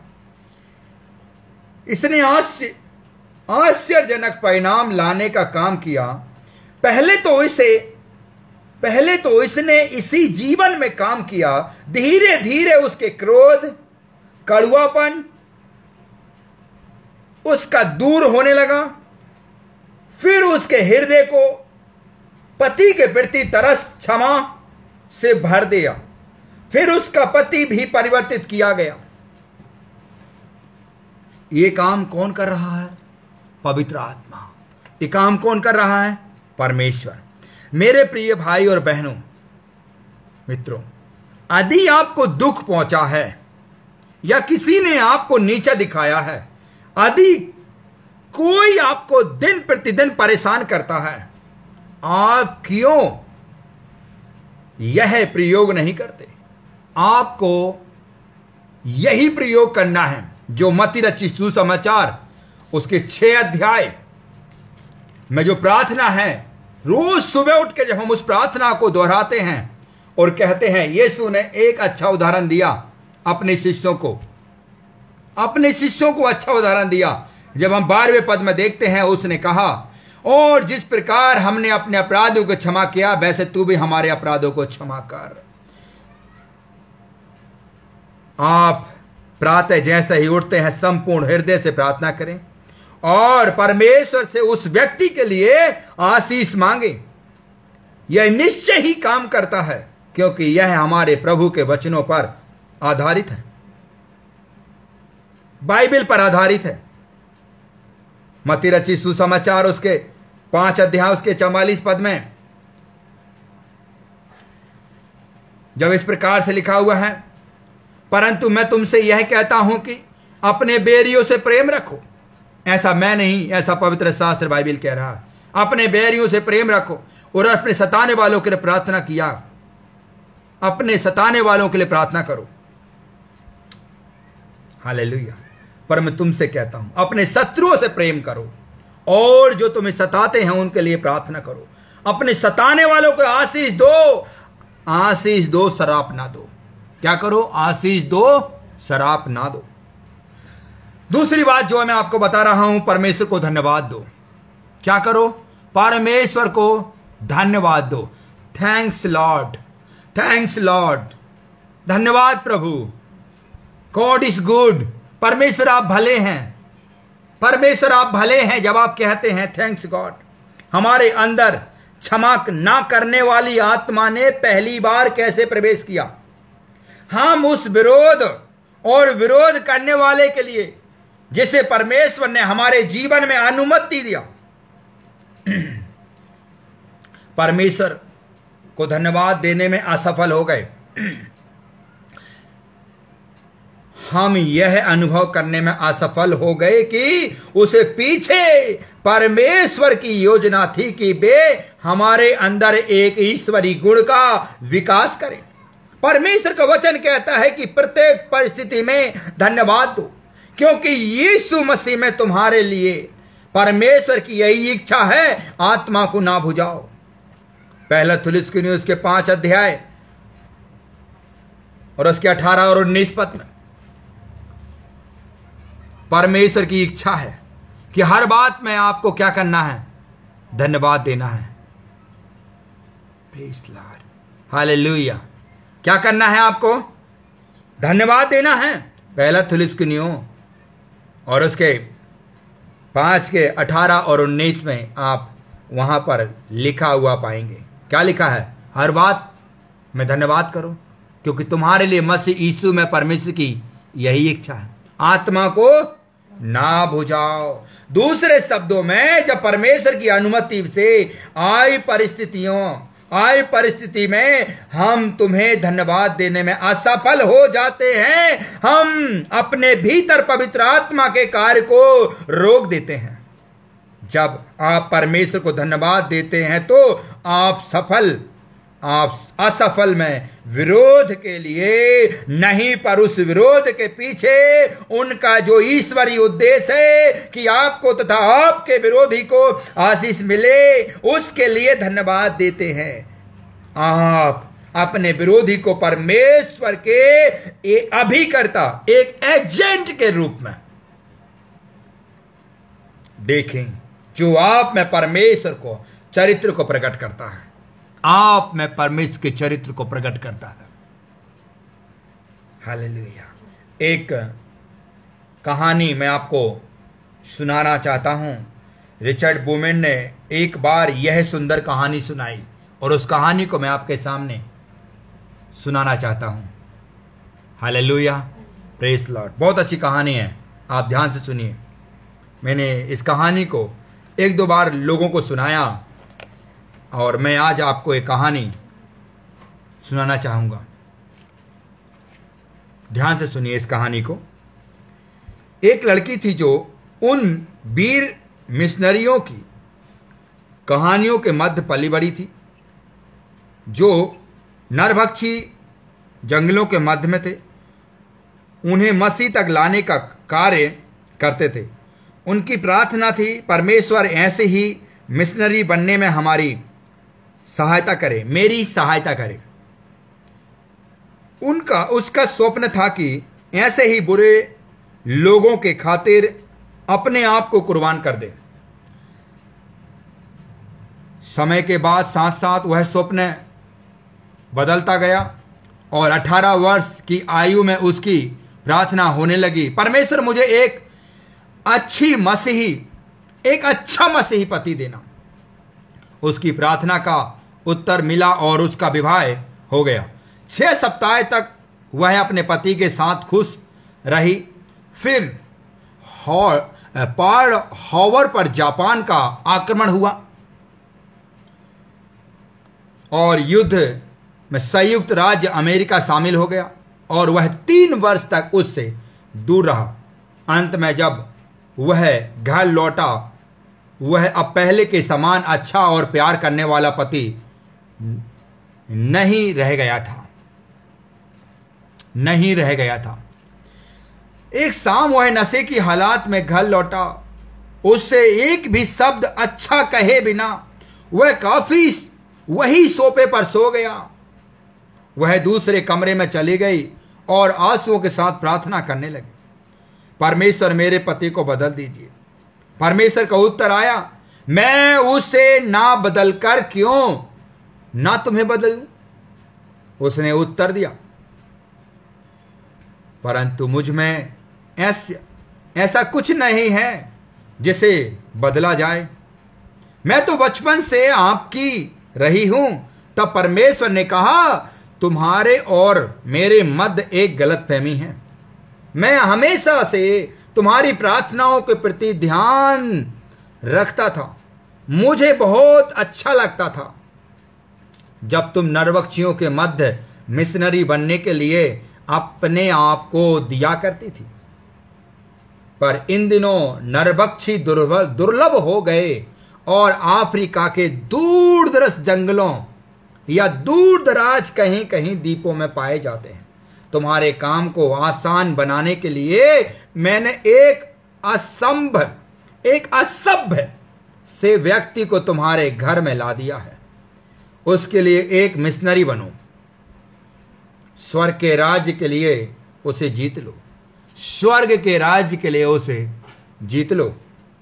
इसने आश्चर्य आश्चर्यजनक परिणाम लाने का काम किया। पहले तो इसे पहले तो इसने इसी जीवन में काम किया। धीरे धीरे उसके क्रोध, कड़ुआपन उसका दूर होने लगा। फिर उसके हृदय को पति के प्रति तरस, क्षमा से भर दिया। फिर उसका पति भी परिवर्तित किया गया। ये काम कौन कर रहा है? पवित्र आत्मा। ये काम कौन कर रहा है? परमेश्वर। मेरे प्रिय भाई और बहनों, मित्रों, यदि आपको दुख पहुंचा है या किसी ने आपको नीचा दिखाया है, यदि कोई आपको दिन प्रतिदिन परेशान करता है, आप क्यों यह प्रयोग नहीं करते? आपको यही प्रयोग करना है जो मत्ती रचित सुसमाचार उसके छह अध्याय में जो प्रार्थना है, रोज सुबह उठ के जब हम उस प्रार्थना को दोहराते हैं और कहते हैं, यीशु ने एक अच्छा उदाहरण दिया अपने शिष्यों को अपने शिष्यों को अच्छा उदाहरण दिया। जब हम बारहवें पद में देखते हैं, उसने कहा, और जिस प्रकार हमने अपने अपराधों को क्षमा किया, वैसे तू भी हमारे अपराधों को क्षमा कर। आप प्रातः जैसे ही उठते हैं, संपूर्ण हृदय से प्रार्थना करें और परमेश्वर से उस व्यक्ति के लिए आशीष मांगे। यह निश्चय ही काम करता है, क्योंकि यह हमारे प्रभु के वचनों पर आधारित है, बाइबल पर आधारित है। मत्ती रचित सुसमाचार उसके पांच अध्याय उसके चौवालीस पद में जब इस प्रकार से लिखा हुआ है, परंतु मैं तुमसे यह कहता हूं कि अपने बैरियों से प्रेम रखो। ऐसा मैं नहीं, ऐसा पवित्र शास्त्र बाइबल कह रहा है। अपने बैरियों से प्रेम रखो और अपने सताने वालों के लिए प्रार्थना किया अपने सताने वालों के लिए प्रार्थना करो। हालेलुया। पर मैं तुमसे कहता हूं, अपने शत्रुओं से प्रेम करो और जो तुम्हें सताते हैं उनके लिए प्रार्थना करो। अपने सताने वालों को आशीष दो, आशीष दो, शराप ना दो। क्या करो? आशीष दो, शराप ना दो। दूसरी बात जो मैं आपको बता रहा हूं, परमेश्वर को धन्यवाद दो। क्या करो? परमेश्वर को धन्यवाद दो। Thanks lord, thanks lord. धन्यवाद प्रभु। God is good. परमेश्वर आप भले हैं। परमेश्वर आप भले हैं जब आप कहते हैं थैंक्स गॉड। हमारे अंदर क्षमा ना करने वाली आत्मा ने पहली बार कैसे प्रवेश किया? हम उस विरोध और विरोध करने वाले के लिए जिसे परमेश्वर ने हमारे जीवन में अनुमति दिया, परमेश्वर को धन्यवाद देने में असफल हो गए। हम यह अनुभव करने में असफल हो गए कि उसे पीछे परमेश्वर की योजना थी कि वे हमारे अंदर एक ईश्वरी गुण का विकास करें। परमेश्वर का वचन कहता है कि प्रत्येक परिस्थिति में धन्यवाद दो, क्योंकि यीशु मसीह में तुम्हारे लिए परमेश्वर की यही इच्छा है, आत्मा को ना भुजाओ। पहला थिस्सलुनीकियों के उसके पांच अध्याय और उसके अठारह और उन्नीस पद में परमेश्वर की इच्छा है कि हर बात में आपको क्या करना है? धन्यवाद देना है। Praise the lord. हालेलुया। क्या करना है आपको? धन्यवाद देना है। पहला थिस्सलुनीकियों और उसके पाँच के अठारह और उन्नीस में आप वहाँ पर लिखा हुआ पाएंगे। क्या लिखा है? हर बात में धन्यवाद करो, क्योंकि तुम्हारे लिए मसीह यीशु में परमेश्वर की यही इच्छा है। आत्मा को ना बुझाओ। दूसरे शब्दों में, जब परमेश्वर की अनुमति से आई परिस्थितियों आई परिस्थिति में हम तुम्हें धन्यवाद देने में असफल हो जाते हैं, हम अपने भीतर पवित्र आत्मा के कार्य को रोक देते हैं। जब आप परमेश्वर को धन्यवाद देते हैं तो आप सफल आप असफल में विरोध के लिए नहीं, पर उस विरोध के पीछे उनका जो ईश्वरीय उद्देश्य है कि आपको तथा आपके विरोधी को आशीष मिले, उसके लिए धन्यवाद देते हैं। आप अपने विरोधी को परमेश्वर के एक अभिकर्ता, एक एजेंट के रूप में देखें, जो आप में परमेश्वर को चरित्र को प्रकट करता है। आप में परमेश्वर के चरित्र को प्रकट करता है। हालेलुया। एक कहानी मैं आपको सुनाना चाहता हूं। रिचर्ड बुमेन ने एक बार यह सुंदर कहानी सुनाई और उस कहानी को मैं आपके सामने सुनाना चाहता हूं। Hallelujah, praise lord. बहुत अच्छी कहानी है, आप ध्यान से सुनिए। मैंने इस कहानी को एक दो बार लोगों को सुनाया और मैं आज आपको एक कहानी सुनाना चाहूंगा। ध्यान से सुनिए इस कहानी को। एक लड़की थी जो उन वीर मिशनरियों की कहानियों के मध्य पली बड़ी थी, जो नरभक्षी जंगलों के मध्य में थे। उन्हें मसीह तक लाने का कार्य करते थे। उनकी प्रार्थना थी, परमेश्वर ऐसे ही मिशनरी बनने में हमारी सहायता करे, मेरी सहायता करे। उनका उसका स्वप्न था कि ऐसे ही बुरे लोगों के खातिर अपने आप को कुर्बान कर दे। समय के बाद साथ साथ वह स्वप्न बदलता गया और अठारह वर्ष की आयु में उसकी प्रार्थना होने लगी, परमेश्वर मुझे एक अच्छी मसीही एक अच्छा मसीही पति देना। उसकी प्रार्थना का उत्तर मिला और उसका विवाह हो गया। छह सप्ताह तक वह अपने पति के साथ खुश रही। फिर पर्ल हार्बर पर जापान का आक्रमण हुआ और युद्ध में संयुक्त राज्य अमेरिका शामिल हो गया और वह तीन वर्ष तक उससे दूर रहा। अंत में जब वह घर लौटा, वह अब पहले के समान अच्छा और प्यार करने वाला पति नहीं रह गया था नहीं रह गया था एक शाम वह नशे की हालात में घर लौटा। उससे एक भी शब्द अच्छा कहे बिना वह काफी वही सोफे पर सो गया। वह दूसरे कमरे में चली गई और आंसुओं के साथ प्रार्थना करने लगी, परमेश्वर मेरे पति को बदल दीजिए। परमेश्वर का उत्तर आया, मैं उसे ना बदल कर क्यों ना तुम्हें बदलूं। उसने उत्तर दिया, परंतु मुझ में ऐसा ऐसा कुछ नहीं है जिसे बदला जाए। मैं तो बचपन से आपकी रही हूं। तब परमेश्वर ने कहा, तुम्हारे और मेरे मध्य एक गलतफहमी है। मैं हमेशा से तुम्हारी प्रार्थनाओं के प्रति ध्यान रखता था। मुझे बहुत अच्छा लगता था जब तुम नरभक्षियों के मध्य मिशनरी बनने के लिए अपने आप को दिया करती थी, पर इन दिनों नरभक्षी दुर्लभ हो गए और अफ्रीका के दूर दराज जंगलों या दूर दराज कहीं कहीं द्वीपों में पाए जाते हैं। तुम्हारे काम को आसान बनाने के लिए मैंने एक असंभव एक असभ्य से व्यक्ति को तुम्हारे घर में ला दिया है। उसके लिए एक मिशनरी बनो। स्वर्ग के राज्य के लिए उसे जीत लो। स्वर्ग के राज्य के लिए उसे जीत लो।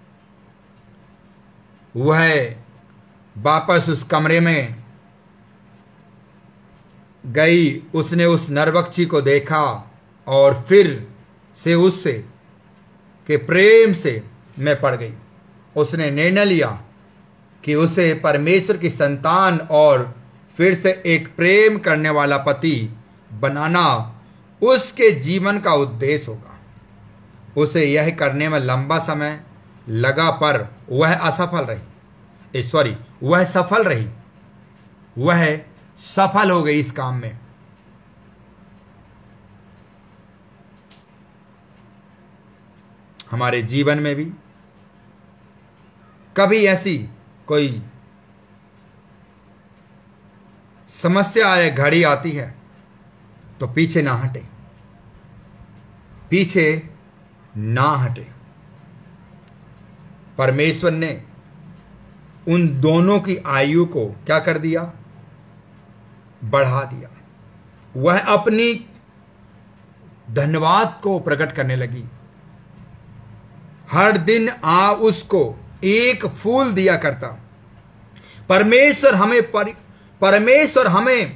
वह वापस उस कमरे में गई। उसने उस नरभक्षी को देखा और फिर से उससे के प्रेम से मैं पड़ गई। उसने निर्णय लिया कि उसे परमेश्वर की संतान और फिर से एक प्रेम करने वाला पति बनाना उसके जीवन का उद्देश्य होगा। उसे यह करने में लंबा समय लगा, पर वह असफल रही। सॉरी वह सफल रही वह सफल हो गई इस काम में। हमारे जीवन में भी कभी ऐसी कोई समस्या या घड़ी आती है तो पीछे ना हटे, पीछे ना हटे। परमेश्वर ने उन दोनों की आयु को क्या कर दिया? बढ़ा दिया। वह अपनी धन्यवाद को प्रकट करने लगी। हर दिन आ उसको एक फूल दिया करता। परमेश्वर हमें परि, परमेश्वर हमें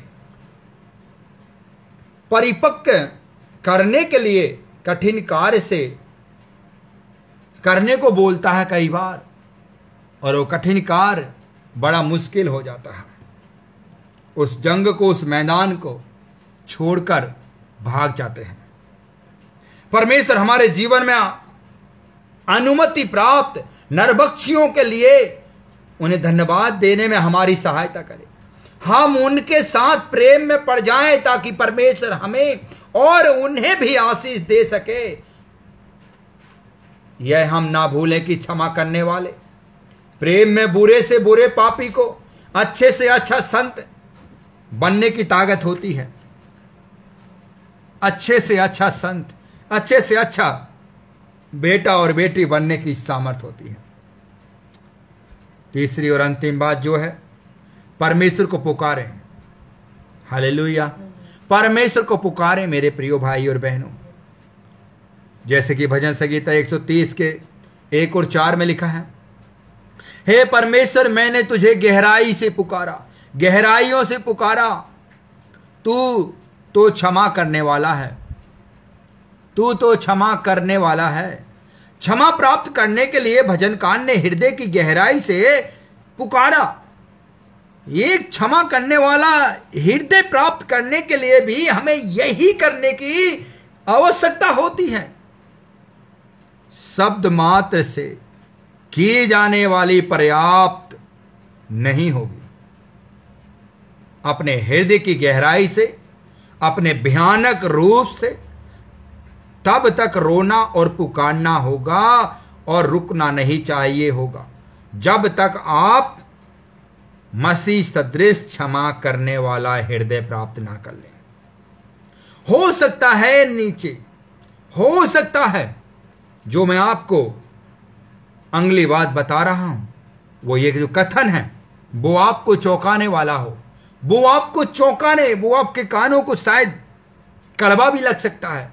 परिपक्व करने के लिए कठिन कार्य से करने को बोलता है कई बार, और वो कठिन कार्य बड़ा मुश्किल हो जाता है। उस जंग को, उस मैदान को छोड़कर भाग जाते हैं। परमेश्वर हमारे जीवन में अनुमति प्राप्त नरभक्षियों के लिए उन्हें धन्यवाद देने में हमारी सहायता करे। हम उनके साथ प्रेम में पड़ जाएं ताकि परमेश्वर हमें और उन्हें भी आशीष दे सके। यह हम ना भूलें कि क्षमा करने वाले, प्रेम में बुरे से बुरे पापी को अच्छे से अच्छा संत बनने की ताकत होती है। अच्छे से अच्छा संत, अच्छे से अच्छा बेटा और बेटी बनने की सामर्थ्य होती है। तीसरी और अंतिम बात जो है, परमेश्वर को पुकारें। हालेलुया। परमेश्वर को पुकारें मेरे प्रियो भाई और बहनों। जैसे कि भजन संगीता एक सौ तीस के एक और चार में लिखा है, हे परमेश्वर मैंने तुझे गहराई से पुकारा, गहराइयों से पुकारा, तू तो क्षमा करने वाला है, तू तो क्षमा करने वाला है। क्षमा प्राप्त करने के लिए भजनकार ने हृदय की गहराई से पुकारा। एक क्षमा करने वाला हृदय प्राप्त करने के लिए भी हमें यही करने की आवश्यकता होती है। शब्द मात्र से की जाने वाली पर्याप्त नहीं होगी। अपने हृदय की गहराई से, अपने भयानक रूप से तब तक रोना और पुकारना होगा और रुकना नहीं चाहिए होगा जब तक आप मसीह सदृश क्षमा करने वाला हृदय प्राप्त ना कर लें। हो सकता है नीचे, हो सकता है जो मैं आपको अगली बात बता रहा हूं, वो ये जो कथन है वो आपको चौंकाने वाला हो, वो आपको चौंकाने, वो आपके कानों को शायद कड़वा भी लग सकता है।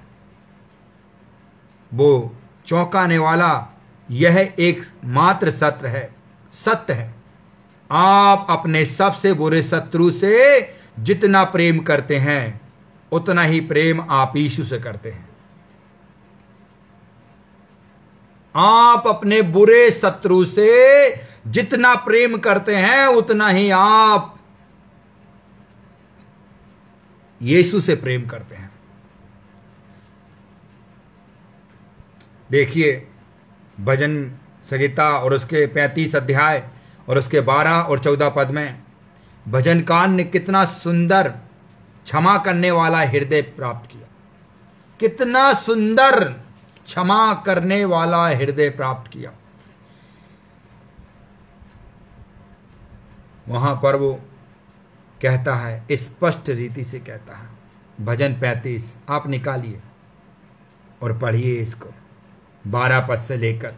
वो चौंकाने वाला यह एक मात्र सत्य है, सत्य है। आप अपने सबसे बुरे शत्रु से जितना प्रेम करते हैं उतना ही प्रेम आप यीशु से करते हैं। आप अपने बुरे शत्रु से जितना प्रेम करते हैं उतना ही आप यीशु से प्रेम करते हैं। देखिए भजन संगीता और उसके पैंतीस अध्याय और उसके बारह और चौदह पद में भजनकार ने कितना सुंदर क्षमा करने वाला हृदय प्राप्त किया, कितना सुंदर क्षमा करने वाला हृदय प्राप्त किया। वहां पर वो कहता है, स्पष्ट रीति से कहता है। भजन पैंतीस आप निकालिए और पढ़िए इसको, बारह पद से लेकर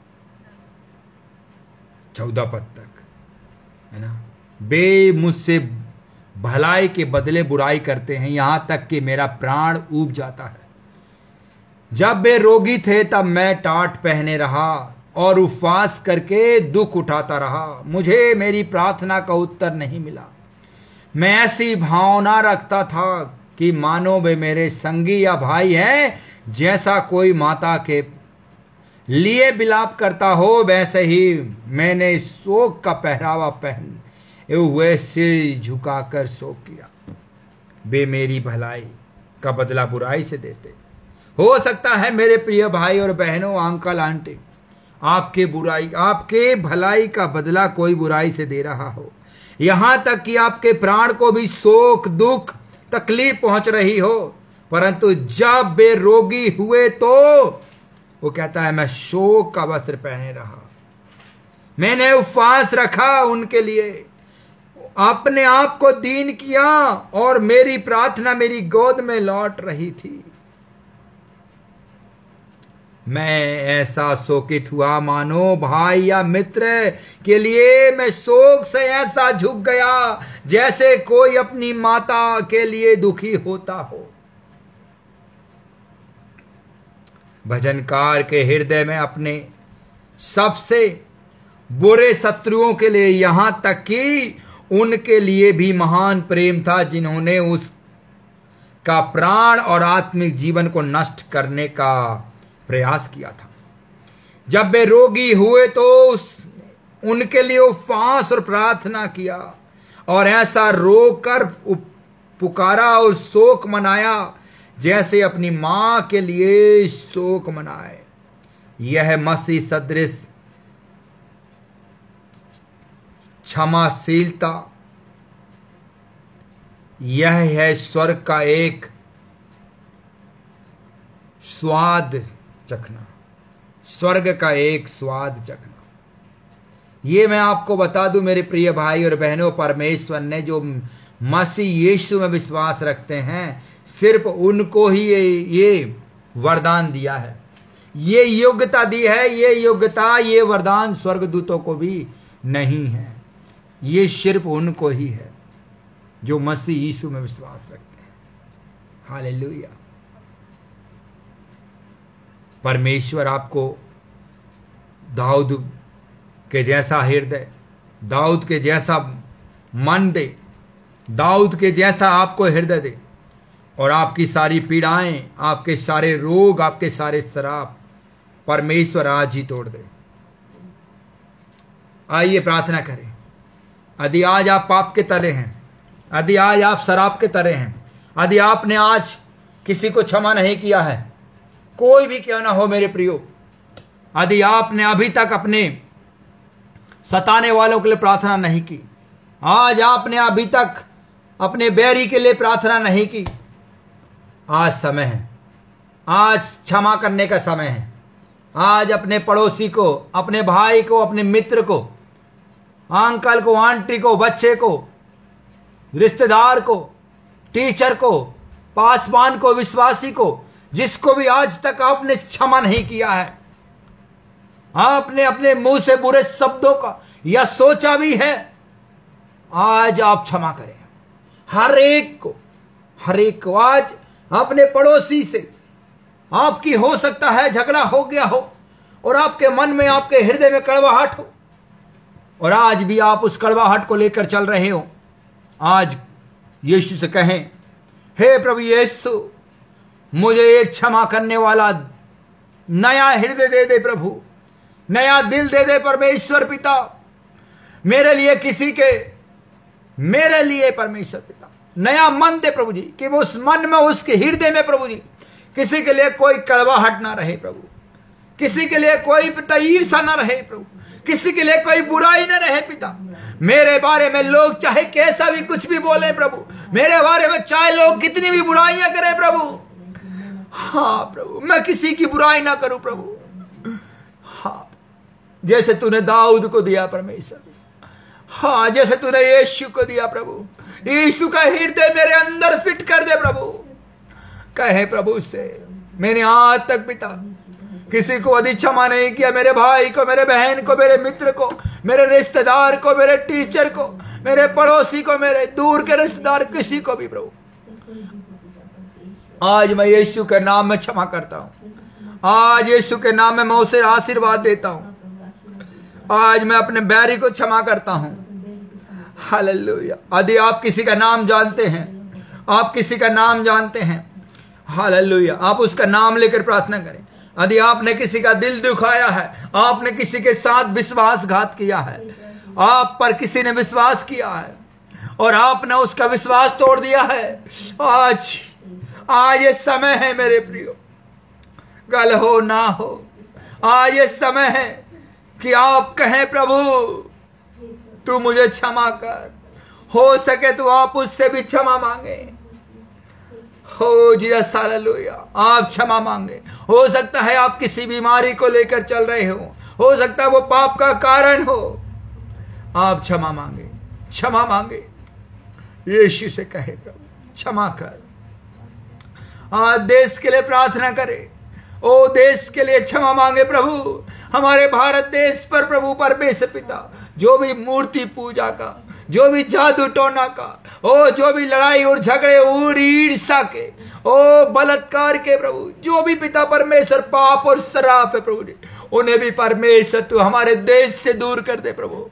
चौदह पद तक, है ना। बे मुझसे भलाई के बदले बुराई करते हैं, यहां तक कि मेरा प्राण ऊब जाता है। जब वे रोगी थे तब मैं टाट पहने रहा और उपवास करके दुख उठाता रहा। मुझे मेरी प्रार्थना का उत्तर नहीं मिला। मैं ऐसी भावना रखता था कि मानो वे मेरे संगी या भाई हैं। जैसा कोई माता के लिए विलाप करता हो, वैसे ही मैंने शोक का पहरावा पहन हुए सिर झुकाकर शोक किया। वे मेरी भलाई का बदला बुराई से देते। हो सकता है मेरे प्रिय भाई और बहनों, अंकल आंटी, आपके बुराई आपके भलाई का बदला कोई बुराई से दे रहा हो, यहां तक कि आपके प्राण को भी शोक, दुख, तकलीफ पहुंच रही हो। परंतु जब वे रोगी हुए तो वो कहता है मैं शोक का वस्त्र पहने रहा, मैंने उपवास रखा उनके लिए, अपने आप को दीन किया और मेरी प्रार्थना मेरी गोद में लौट रही थी। मैं ऐसा शोकित हुआ मानो भाई या मित्र के लिए मैं शोक से ऐसा झुक गया जैसे कोई अपनी माता के लिए दुखी होता हो। भजनकार के हृदय में अपने सबसे बुरे शत्रुओं के लिए, यहां तक कि उनके लिए भी महान प्रेम था, जिन्होंने उसका प्राण और आत्मिक जीवन को नष्ट करने का प्रयास किया था। जब वे रोगी हुए तो उस उनके लिए उपवास और प्रार्थना किया और ऐसा रोकर पुकारा और शोक मनाया जैसे अपनी मां के लिए शोक मनाए। यह मसीह सदृश क्षमाशीलता, यह है स्वर्ग का एक स्वाद चखना, स्वर्ग का एक स्वाद चखना। ये मैं आपको बता दूं मेरे प्रिय भाई और बहनों, परमेश्वर ने जो मसीह यीशु में विश्वास रखते हैं सिर्फ उनको ही ये, ये वरदान दिया है, ये योग्यता दी है। ये योग्यता, ये वरदान स्वर्गदूतों को भी नहीं है, ये सिर्फ उनको ही है जो मसीह यीशु में विश्वास रखते हैं। हालेलुया। परमेश्वर आपको दाऊद के जैसा हृदय, दाऊद के जैसा मन दे, दाऊद के जैसा आपको हृदय दे और आपकी सारी पीड़ाएं, आपके सारे रोग, आपके सारे शराब परमेश्वर आज ही तोड़ दे। आइए प्रार्थना करें। यदि आज आप पाप के तले हैं, यदि आज आप शराब के तले हैं, यदि आपने आज किसी को क्षमा नहीं किया है, कोई भी क्यों ना हो मेरे प्रियो, यदि आपने अभी तक अपने सताने वालों के लिए प्रार्थना नहीं की, आज आपने अभी तक अपने बैरी के लिए प्रार्थना नहीं की, आज समय है, आज क्षमा करने का समय है। आज अपने पड़ोसी को, अपने भाई को, अपने मित्र को, अंकल को, आंटी को, बच्चे को, रिश्तेदार को, टीचर को, पासवान को, विश्वासी को, जिसको भी आज तक आपने क्षमा नहीं किया है, आपने अपने मुंह से बुरे शब्दों का या सोचा भी है, आज आप क्षमा करें। हर एक को, हर एक को आज अपने पड़ोसी से आपकी हो सकता है झगड़ा हो गया हो और आपके मन में, आपके हृदय में कड़वाहट हो और आज भी आप उस कड़वाहट को लेकर चल रहे हो। आज यीशु से कहें, हे प्रभु यीशु, मुझे एक क्षमा करने वाला नया हृदय दे दे प्रभु, नया दिल दे दे परमेश्वर पिता, मेरे लिए किसी के, मेरे लिए परमेश्वर पिता नया मन दे प्रभु जी, कि वो उस मन में, उसके हृदय में प्रभु जी किसी के लिए कोई कड़वाहट ना रहे प्रभु, किसी के लिए कोई पिता ईर्षा ना रहे प्रभु, किसी के लिए कोई बुराई ना रहे पिता। मेरे बारे में लोग चाहे कैसा भी कुछ भी बोले प्रभु, मेरे बारे में चाहे लोग कितनी भी बुराइयां करें प्रभु, हाँ प्रभु मैं किसी की बुराई ना करूं प्रभु। हाँ, जैसे तूने दाऊद को दिया परमेश्वर, हाँ जैसे तूने यीशु को दिया प्रभु, यीशु का हृदय मेरे अंदर फिट कर दे प्रभु। कहे प्रभु से, मैंने आज तक पिता किसी को अधिक क्षमा नहीं किया, मेरे भाई को, मेरे बहन को, मेरे मित्र को, मेरे रिश्तेदार को, मेरे टीचर को, मेरे पड़ोसी को, मेरे दूर के रिश्तेदार, किसी को भी प्रभु आज मैं यीशु के नाम में क्षमा करता हूं। आज यीशु के नाम में मैं उसे आशीर्वाद देता हूं। आज मैं अपने बैरी को क्षमा करता हूं। हालेलुया। यदि आप किसी का नाम जानते हैं आप किसी का नाम जानते हैं, हालेलुया, आप उसका नाम लेकर प्रार्थना करें। यदि आपने किसी का दिल दुखाया है, आपने किसी के साथ विश्वासघात किया है, आप पर किसी ने विश्वास किया है और आपने उसका विश्वास तोड़ दिया है, आज आज ये समय है मेरे प्रियो, गल हो ना हो, आज ये समय है कि आप कहें प्रभु तू मुझे क्षमा कर। हो सके तो आप उससे भी क्षमा मांगे। हो जीसस हालेलुया, आप क्षमा मांगे। हो सकता है आप किसी बीमारी को लेकर चल रहे हो हो सकता है वो पाप का कारण हो, आप क्षमा मांगे, क्षमा मांगे, यीशु से कहे प्रभु क्षमा कर। आज देश के लिए प्रार्थना करें, ओ देश के लिए क्षमा मांगे प्रभु, हमारे भारत देश पर प्रभु परमेश्वर पिता जो भी मूर्ति पूजा का, जो भी जादू टोना का, ओ जो भी लड़ाई और झगड़े और ईर्ष्या के, ओ बलात्कार के प्रभु, जो भी पिता परमेश्वर पाप और शराब है प्रभु, उन्हें भी परमेश्वर तू हमारे देश से दूर कर दे प्रभु।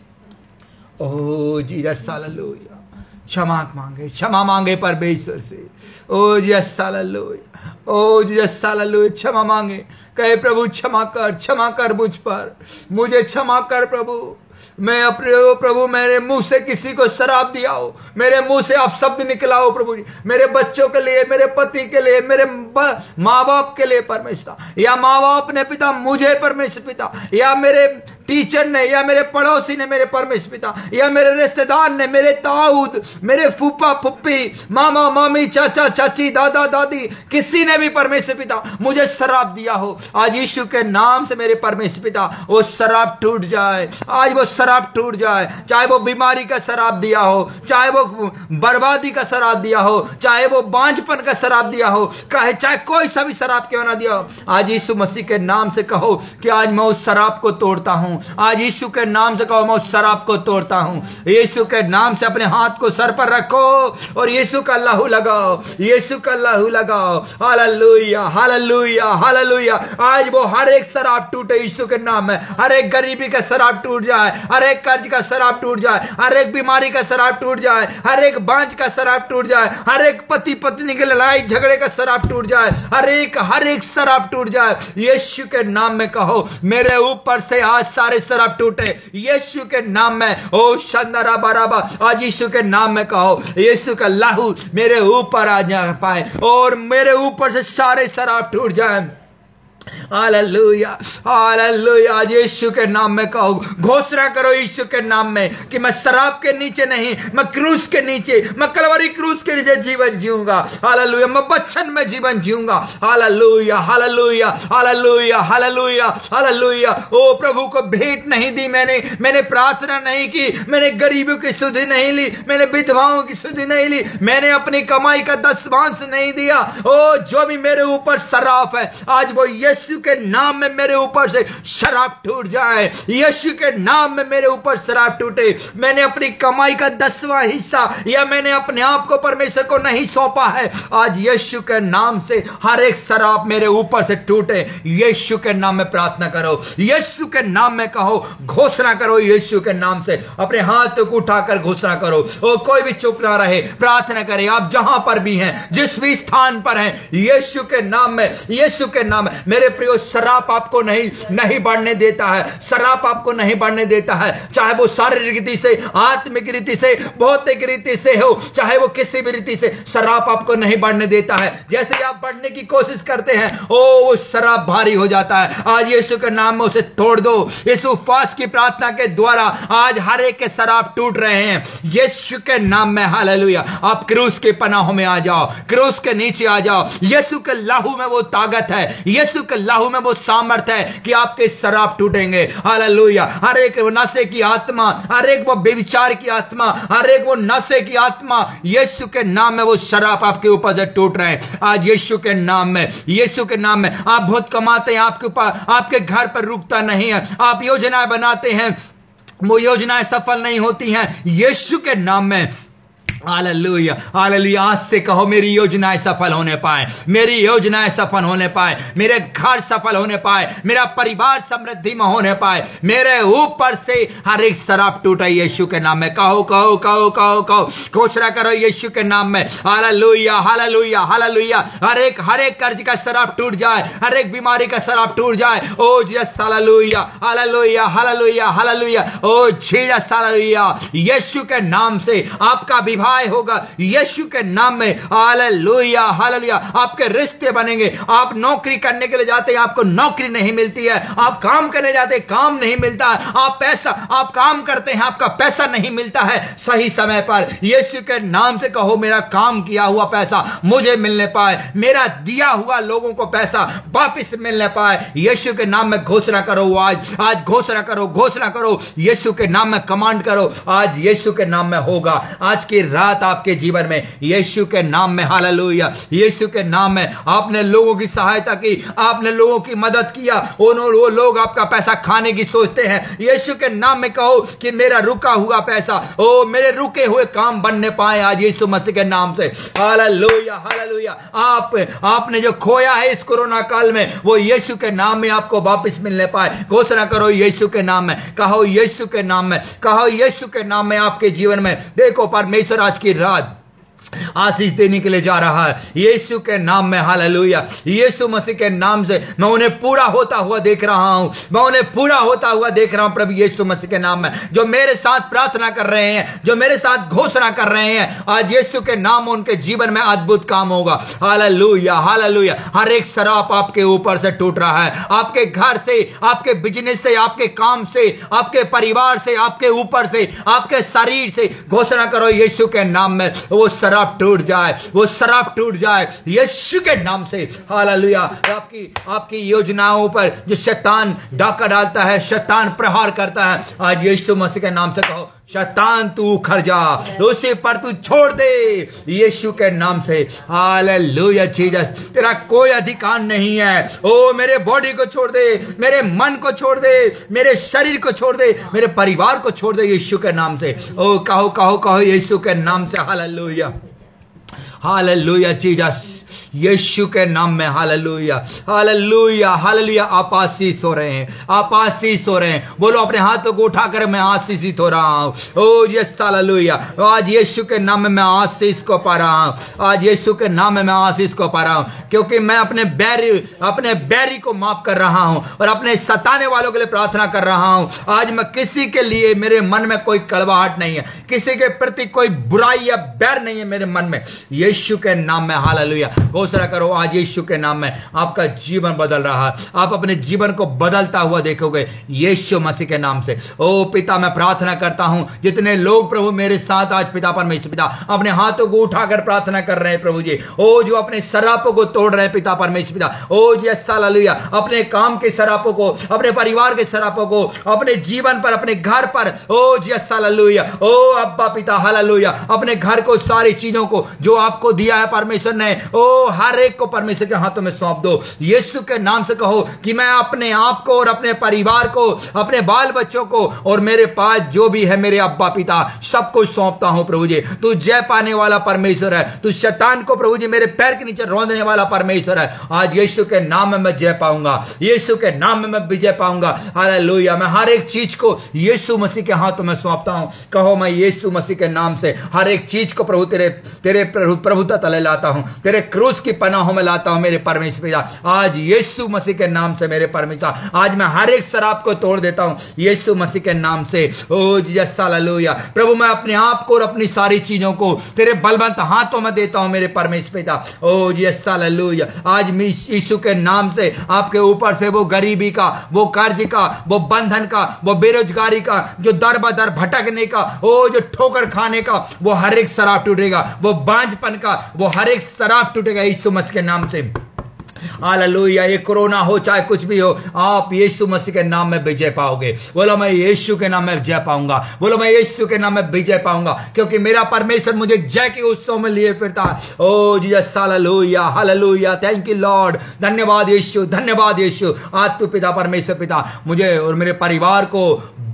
ओ जीसस हालेलुया, क्षमा मांगे, क्षमा मांगे परमेश्वर से। ओ जीसस हालेलुया, ओ जीसस हालेलुया, क्षमा मांगे, कहे प्रभु क्षमा कर, क्षमा कर मुझ पर, मुझे क्षमा कर प्रभु। मैं अपने प्रभु मेरे मुंह से किसी को शराब दिया हो, मेरे मुंह से आप शब्द निकलाओ प्रभु जी, मेरे बच्चों के लिए, मेरे पति के लिए, मेरे माँ बाप के लिए परमेश्वर, या माँ बाप ने पिता मुझे परमेश्वर पिता, या मेरे टीचर ने, या मेरे पड़ोसी ने मेरे परमेश्वर पिता, या मेरे रिश्तेदार ने, मेरे ताऊद, मेरे फूफा फुप्पी, मामा मामी, चाचा चाची, दादा दादी, किसी ने भी परमेश्वर पिता मुझे शराब दिया हो, आज यीशु के नाम से मेरे परमेश्वर पिता वो शराब टूट जाए, आज वो शराब टूट जाए। चाहे वो बीमारी का शराब दिया हो, चाहे वो बर्बादी का शराब दिया हो, चाहे वो बांझपन का शराब दिया हो, कहे चाहे कोई सा भी शराब क्यों ना दिया हो, आज यीशु मसीह के नाम से कहो कि आज मैं उस शराब को तोड़ता हूं। आज यीशु के नाम से कहो मैं उस शराब को तोड़ता हूं। यीशु के नाम से अपने हाथ को सर पर रखो और यीशु का लहू लगाओ, यीशु का लहू लगाओ। Hallelujah, hallelujah, hallelujah. आज वो हर एक शराब टूटे यीशु के नाम में, हर एक गरीबी का शराब टूट जाए, हर एक कर्ज का शराब टूट जाए, हर एक बीमारी का शराब टूट जाए, हर एक बांझ का शराब टूट जाए, हर एक पति पत्नी की लड़ाई झगड़े का शराब टूट जाए, हर एक हर एक शराब टूट जाए। यीशु के नाम में कहो मेरे ऊपर से आज सारे शराब टूटे यीशु के नाम में। ओ शंदरा बराबा, आज यीशु के नाम में कहो यीशु का लहू मेरे ऊपर आ जा पाए और मेरे ऊपर से सारे शराब टूट जाए। Hallelujah, hallelujah. आज यीशु के नाम में कहो, घोषणा करो यीशु के नाम में कि मैं शराब के नीचे नहीं, मैं क्रूस के नीचे, मैं कलवरी क्रूस के नीचे जीवन जीऊंगा। हालेलुया, मैं बचन में जीवन जीऊंगा। Hallelujah, hallelujah, hallelujah, hallelujah, hallelujah. ओ प्रभु को भेंट नहीं दी मैंने, मैंने प्रार्थना नहीं की, मैंने गरीबों की सुधि नहीं ली, मैंने विधवाओं की सुधि नहीं ली, मैंने अपनी कमाई का दसवांश नहीं दिया। ओ जो भी मेरे ऊपर शराब है आज वो यीशु के नाम में मेरे ऊपर से शराब टूट जाए। यीशु के नाम में मेरे ऊपर शराब टूटे। मैंने अपनी कमाई का दसवां हिस्सा या मैंने अपने आप को परमेश्वर को नहीं सौंपा है, आज यीशु के नाम से हर एक शराब मेरे ऊपर से टूटे। यीशु के नाम में प्रार्थना करो, यीशु के नाम में कहो, घोषणा करो यीशु के नाम से, अपने हाथ को उठाकर घोषणा करो। ओ कोई भी चुप ना रहे, प्रार्थना करें। आप जहां पर भी हैं, जिस भी स्थान पर हैं, यीशु के नाम में, यीशु के नाम में। मेरे प्रियो, शराब आपको नहीं नहीं बढ़ने देता है, शराब आपको नहीं बढ़ने देता है, चाहे वो शारीरिक रीति से, आत्मिक रीति से, भौतिक रीति से हो, चाहे वो किसी भी रीति से, शराब आपको नहीं बढ़ने देता है। जैसे ही आप बढ़ने की कोशिश करते हैं, ओ वो शराब भारी हो जाता है। आज यीशु के नाम में उसे तोड़ दो। इस उपवास की प्रार्थना के द्वारा आज हर एक के शराब टूट रहे हैं यीशु के नाम में। हालेलुया। आप क्रूस के पनाहों में आ जाओ, क्रूस के नीचे आ जाओ। यीशु के लहू में वो ताकत है, यीशु के लहू में वो सामर्थ है कि आपके शराब टूटेंगे। हालेलुया। हर एक वो नशे की आत्मा, हर एक वो बेविचार की आत्मा, हर एक वो नशे की आत्मा, यीशु के नाम में वो शराब आपके ऊपर से टूट रहे हैं आज यीशु के नाम में, यीशु के नाम में। आप बहुत कमाते हैं, आपके ऊपर आपके घर पर रुकता नहीं है, आप योजनाएं बनाते हैं, वो योजनाएं सफल नहीं होती हैं। यीशु के नाम में हालेलुया हालेलुया। आज से कहो मेरी योजनाएं सफल होने पाए, मेरी योजनाएं सफल होने पाए, मेरे घर सफल होने पाए, मेरा परिवार समृद्धि में होने पाए, मेरे ऊपर से हर एक शराब टूटे यीशु के नाम में। कहो कहो कहो कहो कहो घोषणा करो यीशु के नाम में। Hallelujah hallelujah hallelujah. हर एक हर एक कर्ज का शराब टूट जाए, हर एक बीमारी का शराब टूट जाए। ओ Jesus hallelujah hallelujah hallelujah hallelujah. ओ जीसस हालेलुया। यीशु के नाम से आपका विवाह होगा यीशु के नाम में। Hallelujah hallelujah. आपके रिश्ते बनेंगे। आप नौकरी करने के लिए जाते हैं, आपको नौकरी नहीं मिलती है। आप काम करने जाते हैं, काम नहीं मिलता है। आप पैसा आप काम करते हैं, आपका पैसा नहीं मिलता है सही समय पर। यीशु के नाम से कहो मेरा काम किया हुआ पैसा मुझे मिलने पाए, मेरा दिया हुआ लोगों को पैसा वापस मिलने पाए। यीशु के नाम में घोषणा करो। आज आज घोषणा करो घोषणा करो यीशु के नाम में कमांड करो। आज यीशु के नाम में होगा। आज की रात आपके जीवन में यीशु के नाम में। हालेलुया। यीशु के नाम में आपने लोगों की सहायता की, आपने लोगों की मदद किया। उन्होंने वो लोग आपका पैसा खाने की सोचते हैं, यीशु के नाम में कहो कि मेरा रुका हुआ पैसा, ओ मेरे रुके हुए काम बनने पाए आज यीशु मसीह के नाम से। Hallelujah hallelujah. आप आपने जो खोया है इस कोरोना काल में वो यीशु के नाम में आपको वापस मिलने पाए। घोषणा करो यीशु के नाम में। कहो यीशु के नाम में। कहो यीशु के नाम में आपके जीवन में। देखो परमेश्वर आज की रात आशीष देने के लिए जा रहा है यीशु के नाम में। हालेलुया। यीशु मसीह के नाम से मैं उन्हें पूरा होता हुआ देख रहा हूं, मैं उन्हें पूरा होता हुआ देख रहा हूं प्रभु यीशु मसीह के नाम में। जो मेरे साथ प्रार्थना कर रहे हैं, जो मेरे साथ घोषणा कर रहे हैं, आज यीशु के नाम उनके जीवन में अद्भुत काम होगा। Hallelujah hallelujah. हर एक शराब आपके ऊपर से टूट रहा है, आपके घर से, आपके बिजनेस से, आपके काम से, आपके परिवार से, आपके ऊपर से, आपके शरीर से। घोषणा करो यीशु के नाम में वो शराब टूट जाए, वो शराब टूट जाए यीशु के नाम से। हालेलुया। आपकी आपकी योजनाओं पर जो शैतान डाका डालता है, शैतान प्रहार करता है, आज यीशु मसीह के नाम से कहो शैतान तू उखड़ जा, उसे पर तू छोड़ दे यीशु के नाम से। Hallelujah Jesus. तेरा कोई अधिकार नहीं है। ओ मेरे बॉडी को छोड़ दे, मेरे मन को छोड़ दे, मेरे शरीर को छोड़ दे, मेरे परिवार को छोड़ दे यीशु के नाम से। ओ कहो कहो कहो यीशु के नाम से। Hallelujah hallelujah Jesus. यीशु के नाम में। Hallelujah hallelujah hallelujah. आप आशीष हो रहे हैं, आप आशीष हो रहे हैं। बोलो अपने हाथों को उठाकर मैं आशीषित हो रहा हूं। Oh yes hallelujah. आज यीशु के नाम में मैं आशीष को पा रहा हूं। आज यीशु के नाम में मैं आशीष को पा रहा हूं, क्योंकि मैं अपने बैरी अपने बैरी को माफ कर रहा हूं और अपने सताने वालों के लिए प्रार्थना कर रहा हूं। आज मैं किसी के लिए, मेरे मन में कोई कड़वाहट नहीं है, किसी के प्रति कोई बुराई या बैर नहीं है मेरे मन में यीशु के नाम में। हालेलुया। घोषणा करो आज यीशु के नाम में आपका जीवन बदल रहा है। आप अपने जीवन को बदलता हुआ देखोगे यीशु मसीह के नाम से। ओ पिता मैं प्रार्थना करता हूं जितने लोग प्रभु मेरे साथ आज पिता परमेश्वर पिता अपने हाथों को उठाकर प्रार्थना कर रहे हैं प्रभु जी, ओ जो अपने शरापों को तोड़ रहे हैं पिता परमेश्वर पिता, ओ जी हालेलुया। अपने काम के शरापों को, अपने परिवार के शरापों को, अपने जीवन पर, अपने घर पर, ओ जी हालेलुया। ओ अब्बा पिता हालेलुया। अपने घर को, सारी चीजों को जो आपको दिया है परमेश्वर ने, ओ हर एक को परमेश्वर के हाथों में सौंप दो यीशु के नाम से। कहो कि मैं अपने आप को और अपने परिवार को, अपने बाल बच्चों को और मेरे पास जो भी है मेरे अब्बा पिता सबको सौंपता हूं प्रभु जी। तू जय पाने वाला परमेश्वर है, तू शैतान को प्रभु जी मेरे पैर के नीचे रौंदने वाला परमेश्वर है। आज यीशु के नाम में मैं जय पाऊंगा, यीशु के नाम में मैं विजय पाऊंगा। हालेलुया। मैं हर एक चीज को यीशु मसीह के हाथों में सौंपता हूं। कहो मैं यीशु मसीह के नाम से हर एक चीज को प्रभु तेरे तेरे प्रभुता तले लाता हूं, तेरे क्रूस की पनाहों में लाता हूं मेरे परमेश्वर पिता। आज यीशु मसीह के नाम से मेरे परमेश्वर, आज मैं हर एक शराब को तोड़ देता हूं यीशु मसीह के नाम से। ओ यस हालेलुया। प्रभु मैं अपने आप को और अपनी सारी चीजों को तेरे बलवंत हाथों में देता हूं मेरे परमेश्वर पिता। Oh yes hallelujah. आज मैं यीशु के नाम से आपके ऊपर से वो गरीबी का, वो कर्ज का, वो बंधन का, वो बेरोजगारी का, जो दर बदर भटकने का, ओ जो ठोकर खाने का, वो हर एक शराब टूटेगा। वो बांझपन का वो हर एक शराब टूटेगा यीशु मसीह के नाम से। हालेलुया। ये कोरोना हो चाहे कुछ भी हो, आप यीशु मसीह के नाम में विजय पाओगे। बोलो मैं यीशु के नाम में विजय पाऊंगा। बोलो मैं यीशु के नाम में विजय पाऊंगा, क्योंकि मेरा परमेश्वर मुझे जय के उत्सव में लिए फिरता है। Oh Jesus hallelujah hallelujah. Thank you lord. धन्यवाद यीशु, धन्यवाद यीशु। आज तू पिता परमेश्वर पिता मुझे और मेरे परिवार को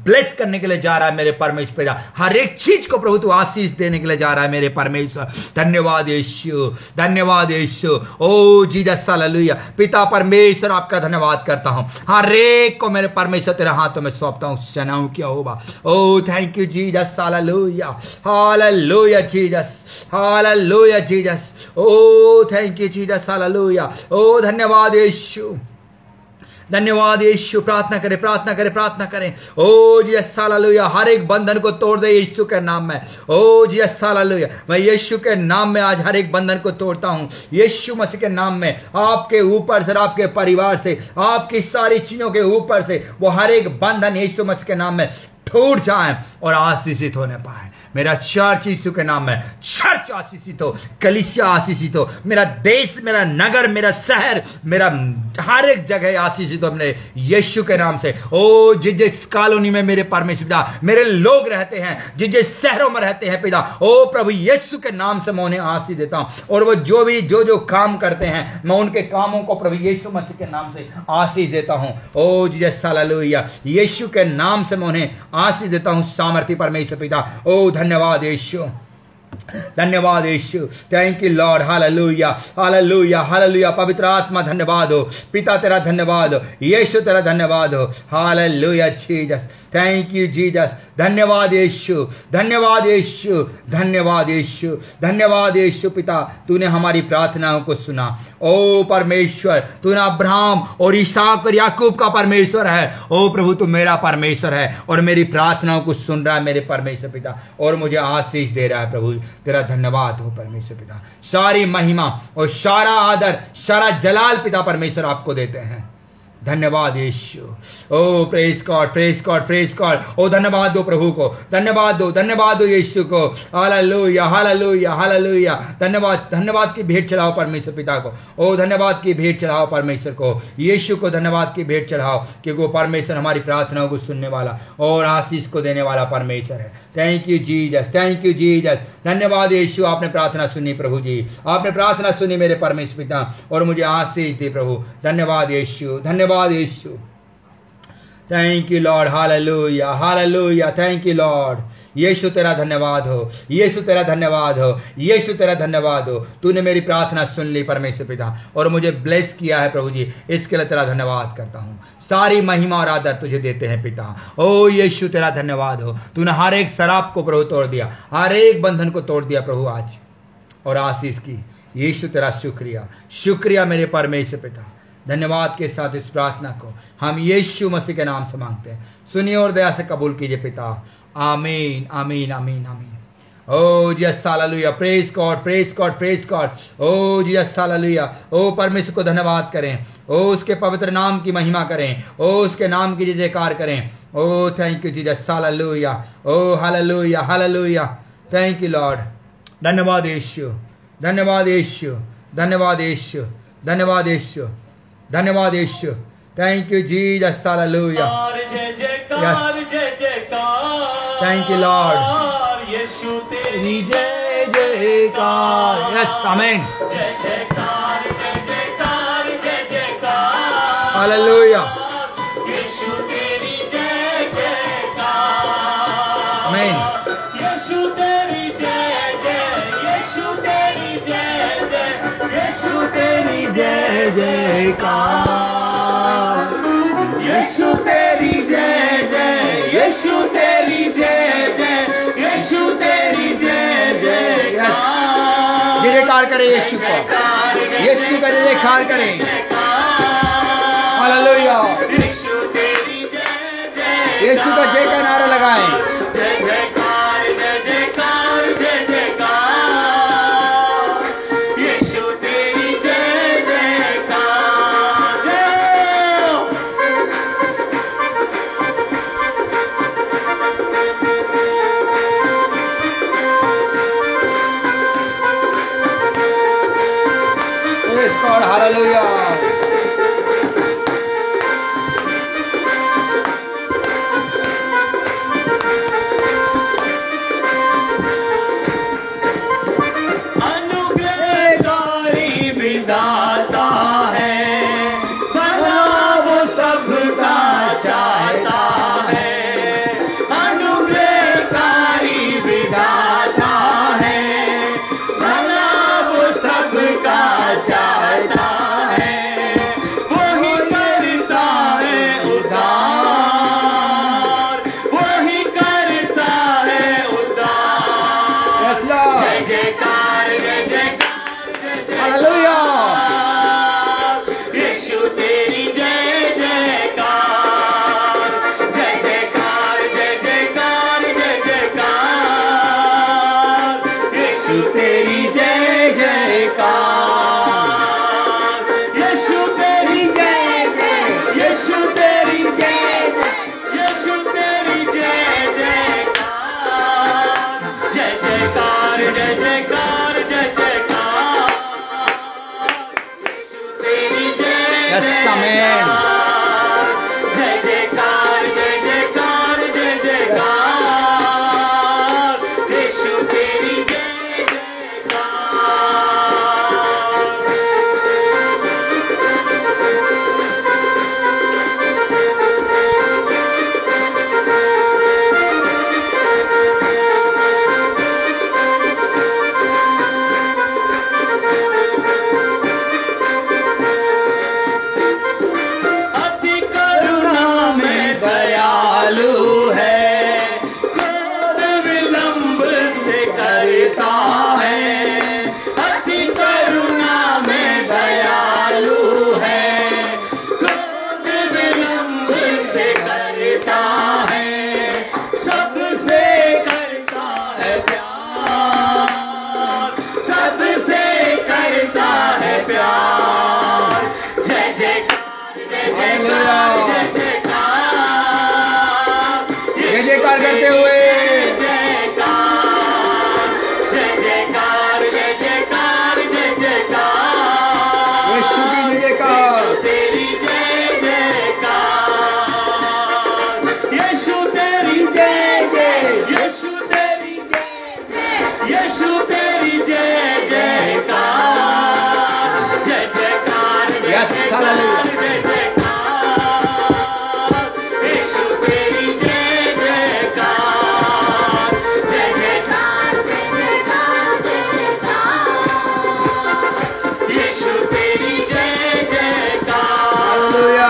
ब्लेस करने के लिए जा रहा है मेरे परमेश्वर पिता। हर एक चीज को प्रभु तू आशीष देने के लिए जा रहा है मेरे परमेश्वर। धन्यवाद यीशु, धन्यवाद यीशु। ओ जीसस हालेलुया। पिता परमेश्वर आपका धन्यवाद करता हूं। हर एक को मेरे परमेश्वर तेरे हाथों में सौंपता हूं। सेनाओं की Yahowa. Oh thank you Jesus hallelujah, hallelujah Jesus, hallelujah Jesus. Oh thank you Jesus hallelujah. ओ धन्यवाद यीशु, धन्यवाद यीशु। प्रार्थना करें, प्रार्थना करें, प्रार्थना करें। ओ जीसस हालेलुया। हर एक बंधन को तोड़ दे यीशु के नाम में। Oh Jesus hallelujah. मैं यीशु के नाम में आज हर एक बंधन को तोड़ता हूं यीशु मसीह के नाम में। आपके ऊपर से, आपके परिवार से, आपकी सारी चीजों के ऊपर से वो हर एक बंधन यीशु मसीह के नाम में टूट जाए और आशीषित होने पाए। मेरा चर्च यीशु के नाम में, चर्च आशीषित हो, कलीसिया आशीषित हो, मेरा देश, मेरा नगर, मेरा शहर, मेरा हर एक जगह आशीषित हो मेरे यीशु के नाम से। ओ जिस जिस कॉलोनी में मेरे परमेश्वर पिता मेरे लोग रहते हैं, जिस जिस शहरों में रहते हैं पिता, ओ प्रभु यीशु के नाम से मैं उन्हें आशीष देता हूं। और वो जो भी जो जो काम करते हैं मैं उनके कामों को प्रभु यीशु मसीह के नाम से आशीष देता हूं। ओ जीसस हालेलुया। यीशु के नाम से मैं उन्हें आशीष देता हूं सामर्थी परमेश्वर पिता। ओ धन्यवाद यीशु, धन्यवाद Yeshu. Thank you lord. Hallelujah, hallelujah, hallelujah. पवित्र आत्मा धन्यवाद हो, पिता तेरा धन्यवाद हो, यीशु तेरा धन्यवाद हो। Hallelujah Jesus, thank you Jesus. धन्यवाद यीशु, धन्यवाद यीशु, धन्यवाद यीशु, धन्यवाद यीशु। पिता तूने हमारी प्रार्थनाओं को सुना। ओ परमेश्वर तूने अब्राहम और इसहाक और याकूब का परमेश्वर है। ओ प्रभु तू मेरा परमेश्वर है और मेरी प्रार्थनाओं को सुन रहा है मेरे परमेश्वर पिता, और मुझे आशीष दे रहा है। प्रभु तेरा धन्यवाद हो परमेश्वर पिता। सारी महिमा और सारा आदर, सारा जलाल पिता परमेश्वर आपको देते हैं। धन्यवाद Yeshu. Oh praise God, praise God, praise God. ओ धन्यवाद दो प्रभु को, धन्यवाद दो, धन्यवाद दो यीशु को। Hallelujah, hallelujah, hallelujah. धन्यवाद, धन्यवाद की भेंट चढ़ाओ परमेश्वर पिता को। ओ धन्यवाद की भेंट चढ़ाओ परमेश्वर को, यीशु को धन्यवाद की भेंट चढ़ाओ, क्योंकि वो परमेश्वर हमारी प्रार्थनाओं को सुनने वाला और आशीष को देने वाला परमेश्वर है। Thank you Jesus, thank you Jesus. धन्यवाद यीशु। आपने प्रार्थना सुनी प्रभु जी, आपने प्रार्थना सुनी मेरे परमेश्वर पिता और मुझे आशीष दी प्रभु। धन्यवाद यीशु, धन्यवाद Yeshu. Thank you lord. Hallelujah, hallelujah. Thank you lord. Yeshu तेरा धन्यवाद हो, यीशु तेरा धन्यवाद हो, यीशु तेरा धन्यवाद हो। तूने मेरी प्रार्थना सुन ली परमेश्वर पिता और मुझे ब्लेस किया है प्रभु जी, इसके लिए तेरा धन्यवाद करता हूँ। सारी महिमा और आदर तुझे देते हैं पिता। ओ यीशु तेरा धन्यवाद हो। तूने हर एक शराब को प्रभु तोड़ दिया, हर एक बंधन को तोड़ दिया प्रभु आज और आशीष की। यीशु तेरा शुक्रिया, शुक्रिया मेरे परमेश्वर पिता। धन्यवाद के साथ इस प्रार्थना को हम यीशु मसीह के नाम से मांगते हैं। सुनिए और दया से कबूल कीजिए पिता। आमीन, आमीन, आमीन, आमीन। Oh Jesus hallelujah. Praise God, praise God, praise God. Oh Jesus hallelujah. ओ परमेश्वर को धन्यवाद करें, ओ उसके पवित्र नाम की महिमा करें, ओ उसके नाम की जयकार करें। Oh thank you Jesus hallelujah. Oh hallelujah, hallelujah. Thank you lord. धन्यवाद यीशु, धन्यवाद यीशु, धन्यवाद यीशु, धन्यवाद यीशु, धन्यवाद Yeshu. Thank you Jesus hallelujah. Yes, thank you lord. Yeshu तेरी जय जयकार। यस, आमीन। जय जयकार, जय जयकार, जय जयकार। हालेलुया। यीशु तेरी जय जयकार। आमीन। यीशु तेरी जय जय, यीशु तेरी जय जय, यीशु तेरी जय जयकार। यीशु तेरी जय जय, यीशु तेरी जय जय, यीशु तेरी जय जयकार। जय जयकार करें यीशु को, यीशु का जय जयकार करें। हालेलुया। यीशु तेरी जय जय, यीशु का जय का नारा लगाएं। जय जयकार, जय जयकार, जय जयकार। यीशु तेरी जय जयकार। जय हो। Praise God, hallelujah. यीशु तेरी जय जयकार, यीशु तेरी जय जय, यीशु तेरी जय जय, यीशु तेरी जय जयकार, जय जयकार जय जयकार जय जयकार, यीशु तेरी जय जयकार, जय जयकार जय जयकार जय जयकार, यीशु तेरी जय जयकार। अति करुणा में दयालु है, क्रोध विलंब से करता है, अति करुणा में दयालु है, क्रोध विलंब से करता है, सबसे करता है प्यार, सबसे करता है प्यार, जय जयकार जय जयकार जय जयकार, जय जयकार करते हुए जयकार, जय जयकार जय जयकार जय जयकार, यीशु की जयकार, तेरी जय जयकार, यीशु तेरी जय जय, यीशु तेरी जय जय, यीशु तेरी जय जयकार, जय जयकार जय जयकार जय जयकार, यीशु तेरी जय जयकार, जय जयकार जय जयकार जय जयकार, यीशु तेरी जय जयकार। हालेलुया।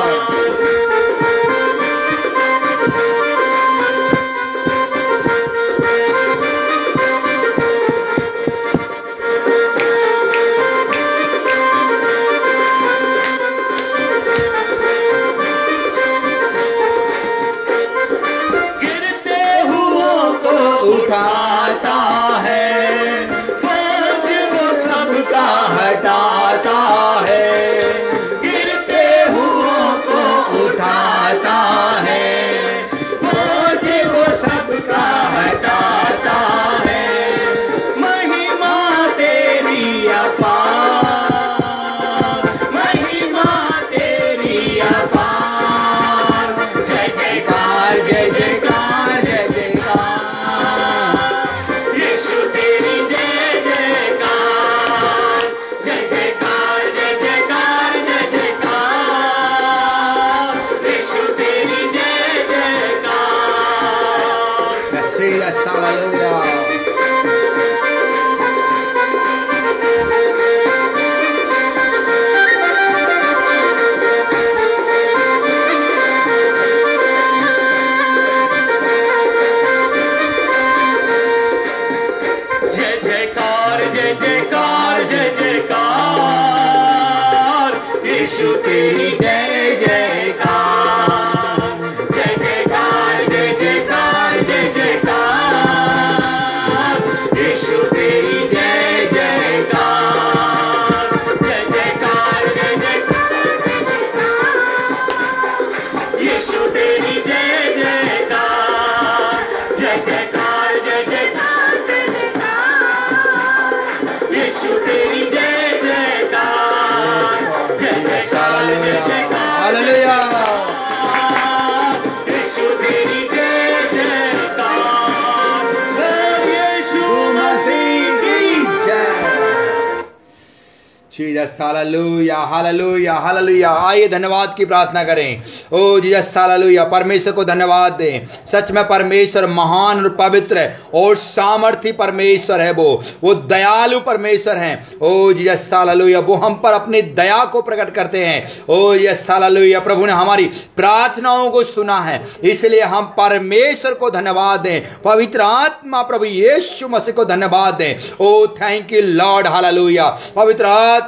गिरते हुओं को उठाता है, बोझ वो सबका हटाता है, गिरते हुओं को उठाता है, बोझ वो सबका हटाता है, महिमा तेरी अपार, महिमा तेरी अपार, जय जयकार जय जयकार जय जयकार, यीशु तेरी जय जयकार, जय जयकार जय जयकार जय जयकार, यीशु तेरी जय जयकार। Yes, hallelujah. जय जयकार जय जयकार जय जयकार, यीशु तेरी जय जयकार, जय जयकार जय जयकार जय जयकार, यीशु तेरी जय जयकार, जय जयकार जय जयकार जय जयकार, यीशु तेरी जय जयकार, जय जयकार जय जयकार जय जयकार, यीशु तेरी जय जयकार, जय जयकार जय जयकार हालेलुया, यीशु तेरी जय जयकार, यीशु मसीह की जय। Jesus hallelujah hallelujah hallelujah. आइए धन्यवाद की प्रार्थना करें। ओ जीसस हालेलुया। परमेश्वर को धन्यवाद दें। सच में परमेश्वर महान और पवित्र है और सामर्थी परमेश्वर है। वो वो दयालु परमेश्वर हैं। Oh Jesus hallelujah. वो हम पर अपनी दया को प्रकट करते हैं। Oh Jesus hallelujah. प्रभु ने हमारी प्रार्थनाओं को सुना है, इसलिए हम परमेश्वर को धन्यवाद दें। पवित्र आत्मा प्रभु यीशु मसीह को धन्यवाद दें। Oh thank you lord hallelujah. पवित्र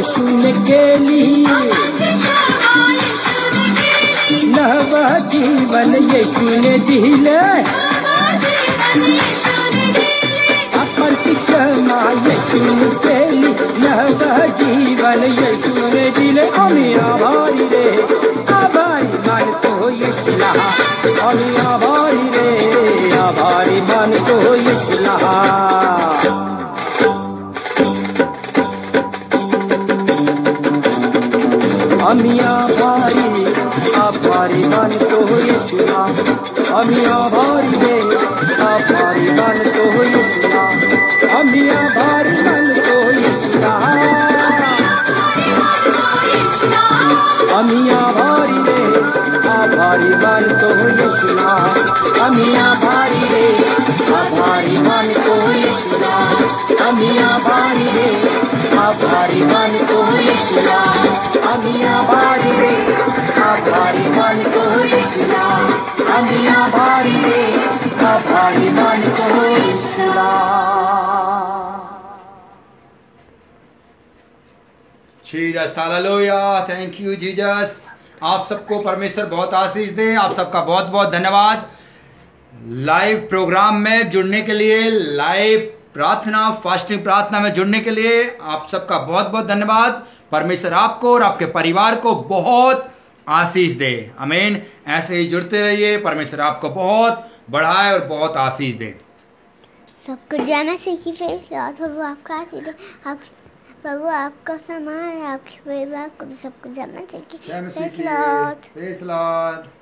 यीशु ने केली, नवा जीवन यीशु ने दिले, अपन क्षमा यीशु ने केली, नवा जीवन यीशु ने दिले। आम्ही आभारी रे, आभारी मानतो येशूला, आम्ही आभारी रे, आभारी मानतो येशूला। आम्ही आभारी, आभारी मानतो येशूला, आम्ही आभारी रे, आभारी मानतो येशूला, आम्ही आभारी मानतो येशूला, आम्ही आभारी रे, आभारी मानतो येशूला, आम्ही आभारी रे, आभारी मानतो येशूला, आम्ही आभारी रे, आभारी मानतो येशूला, आम्ही आभारी रे, आभारी मानतो येशूला, आम्ही आभारी रे, आभारी मानतो येशूला। Jesus hallelujah, thank you Jesus. आप सबको परमेश्वर बहुत आशीष दे। आप सबका बहुत बहुत धन्यवाद लाइव प्रोग्राम में जुड़ने के लिए, लाइव प्रार्थना फास्टिंग प्रार्थना में जुड़ने के लिए आप सबका बहुत बहुत धन्यवाद। परमेश्वर आपको और आपके परिवार को बहुत आशीष दे। आमीन। ऐसे ही जुड़ते रहिए। परमेश्वर आपको बहुत बढ़ाए और बहुत आशीष दे। सबको जाना सीखी फिर प्रभु आपका आशीष दे। आप प्रभु आपका सामान है, आपके परिवार को भी सबको जाना सीखी। Praise Lord.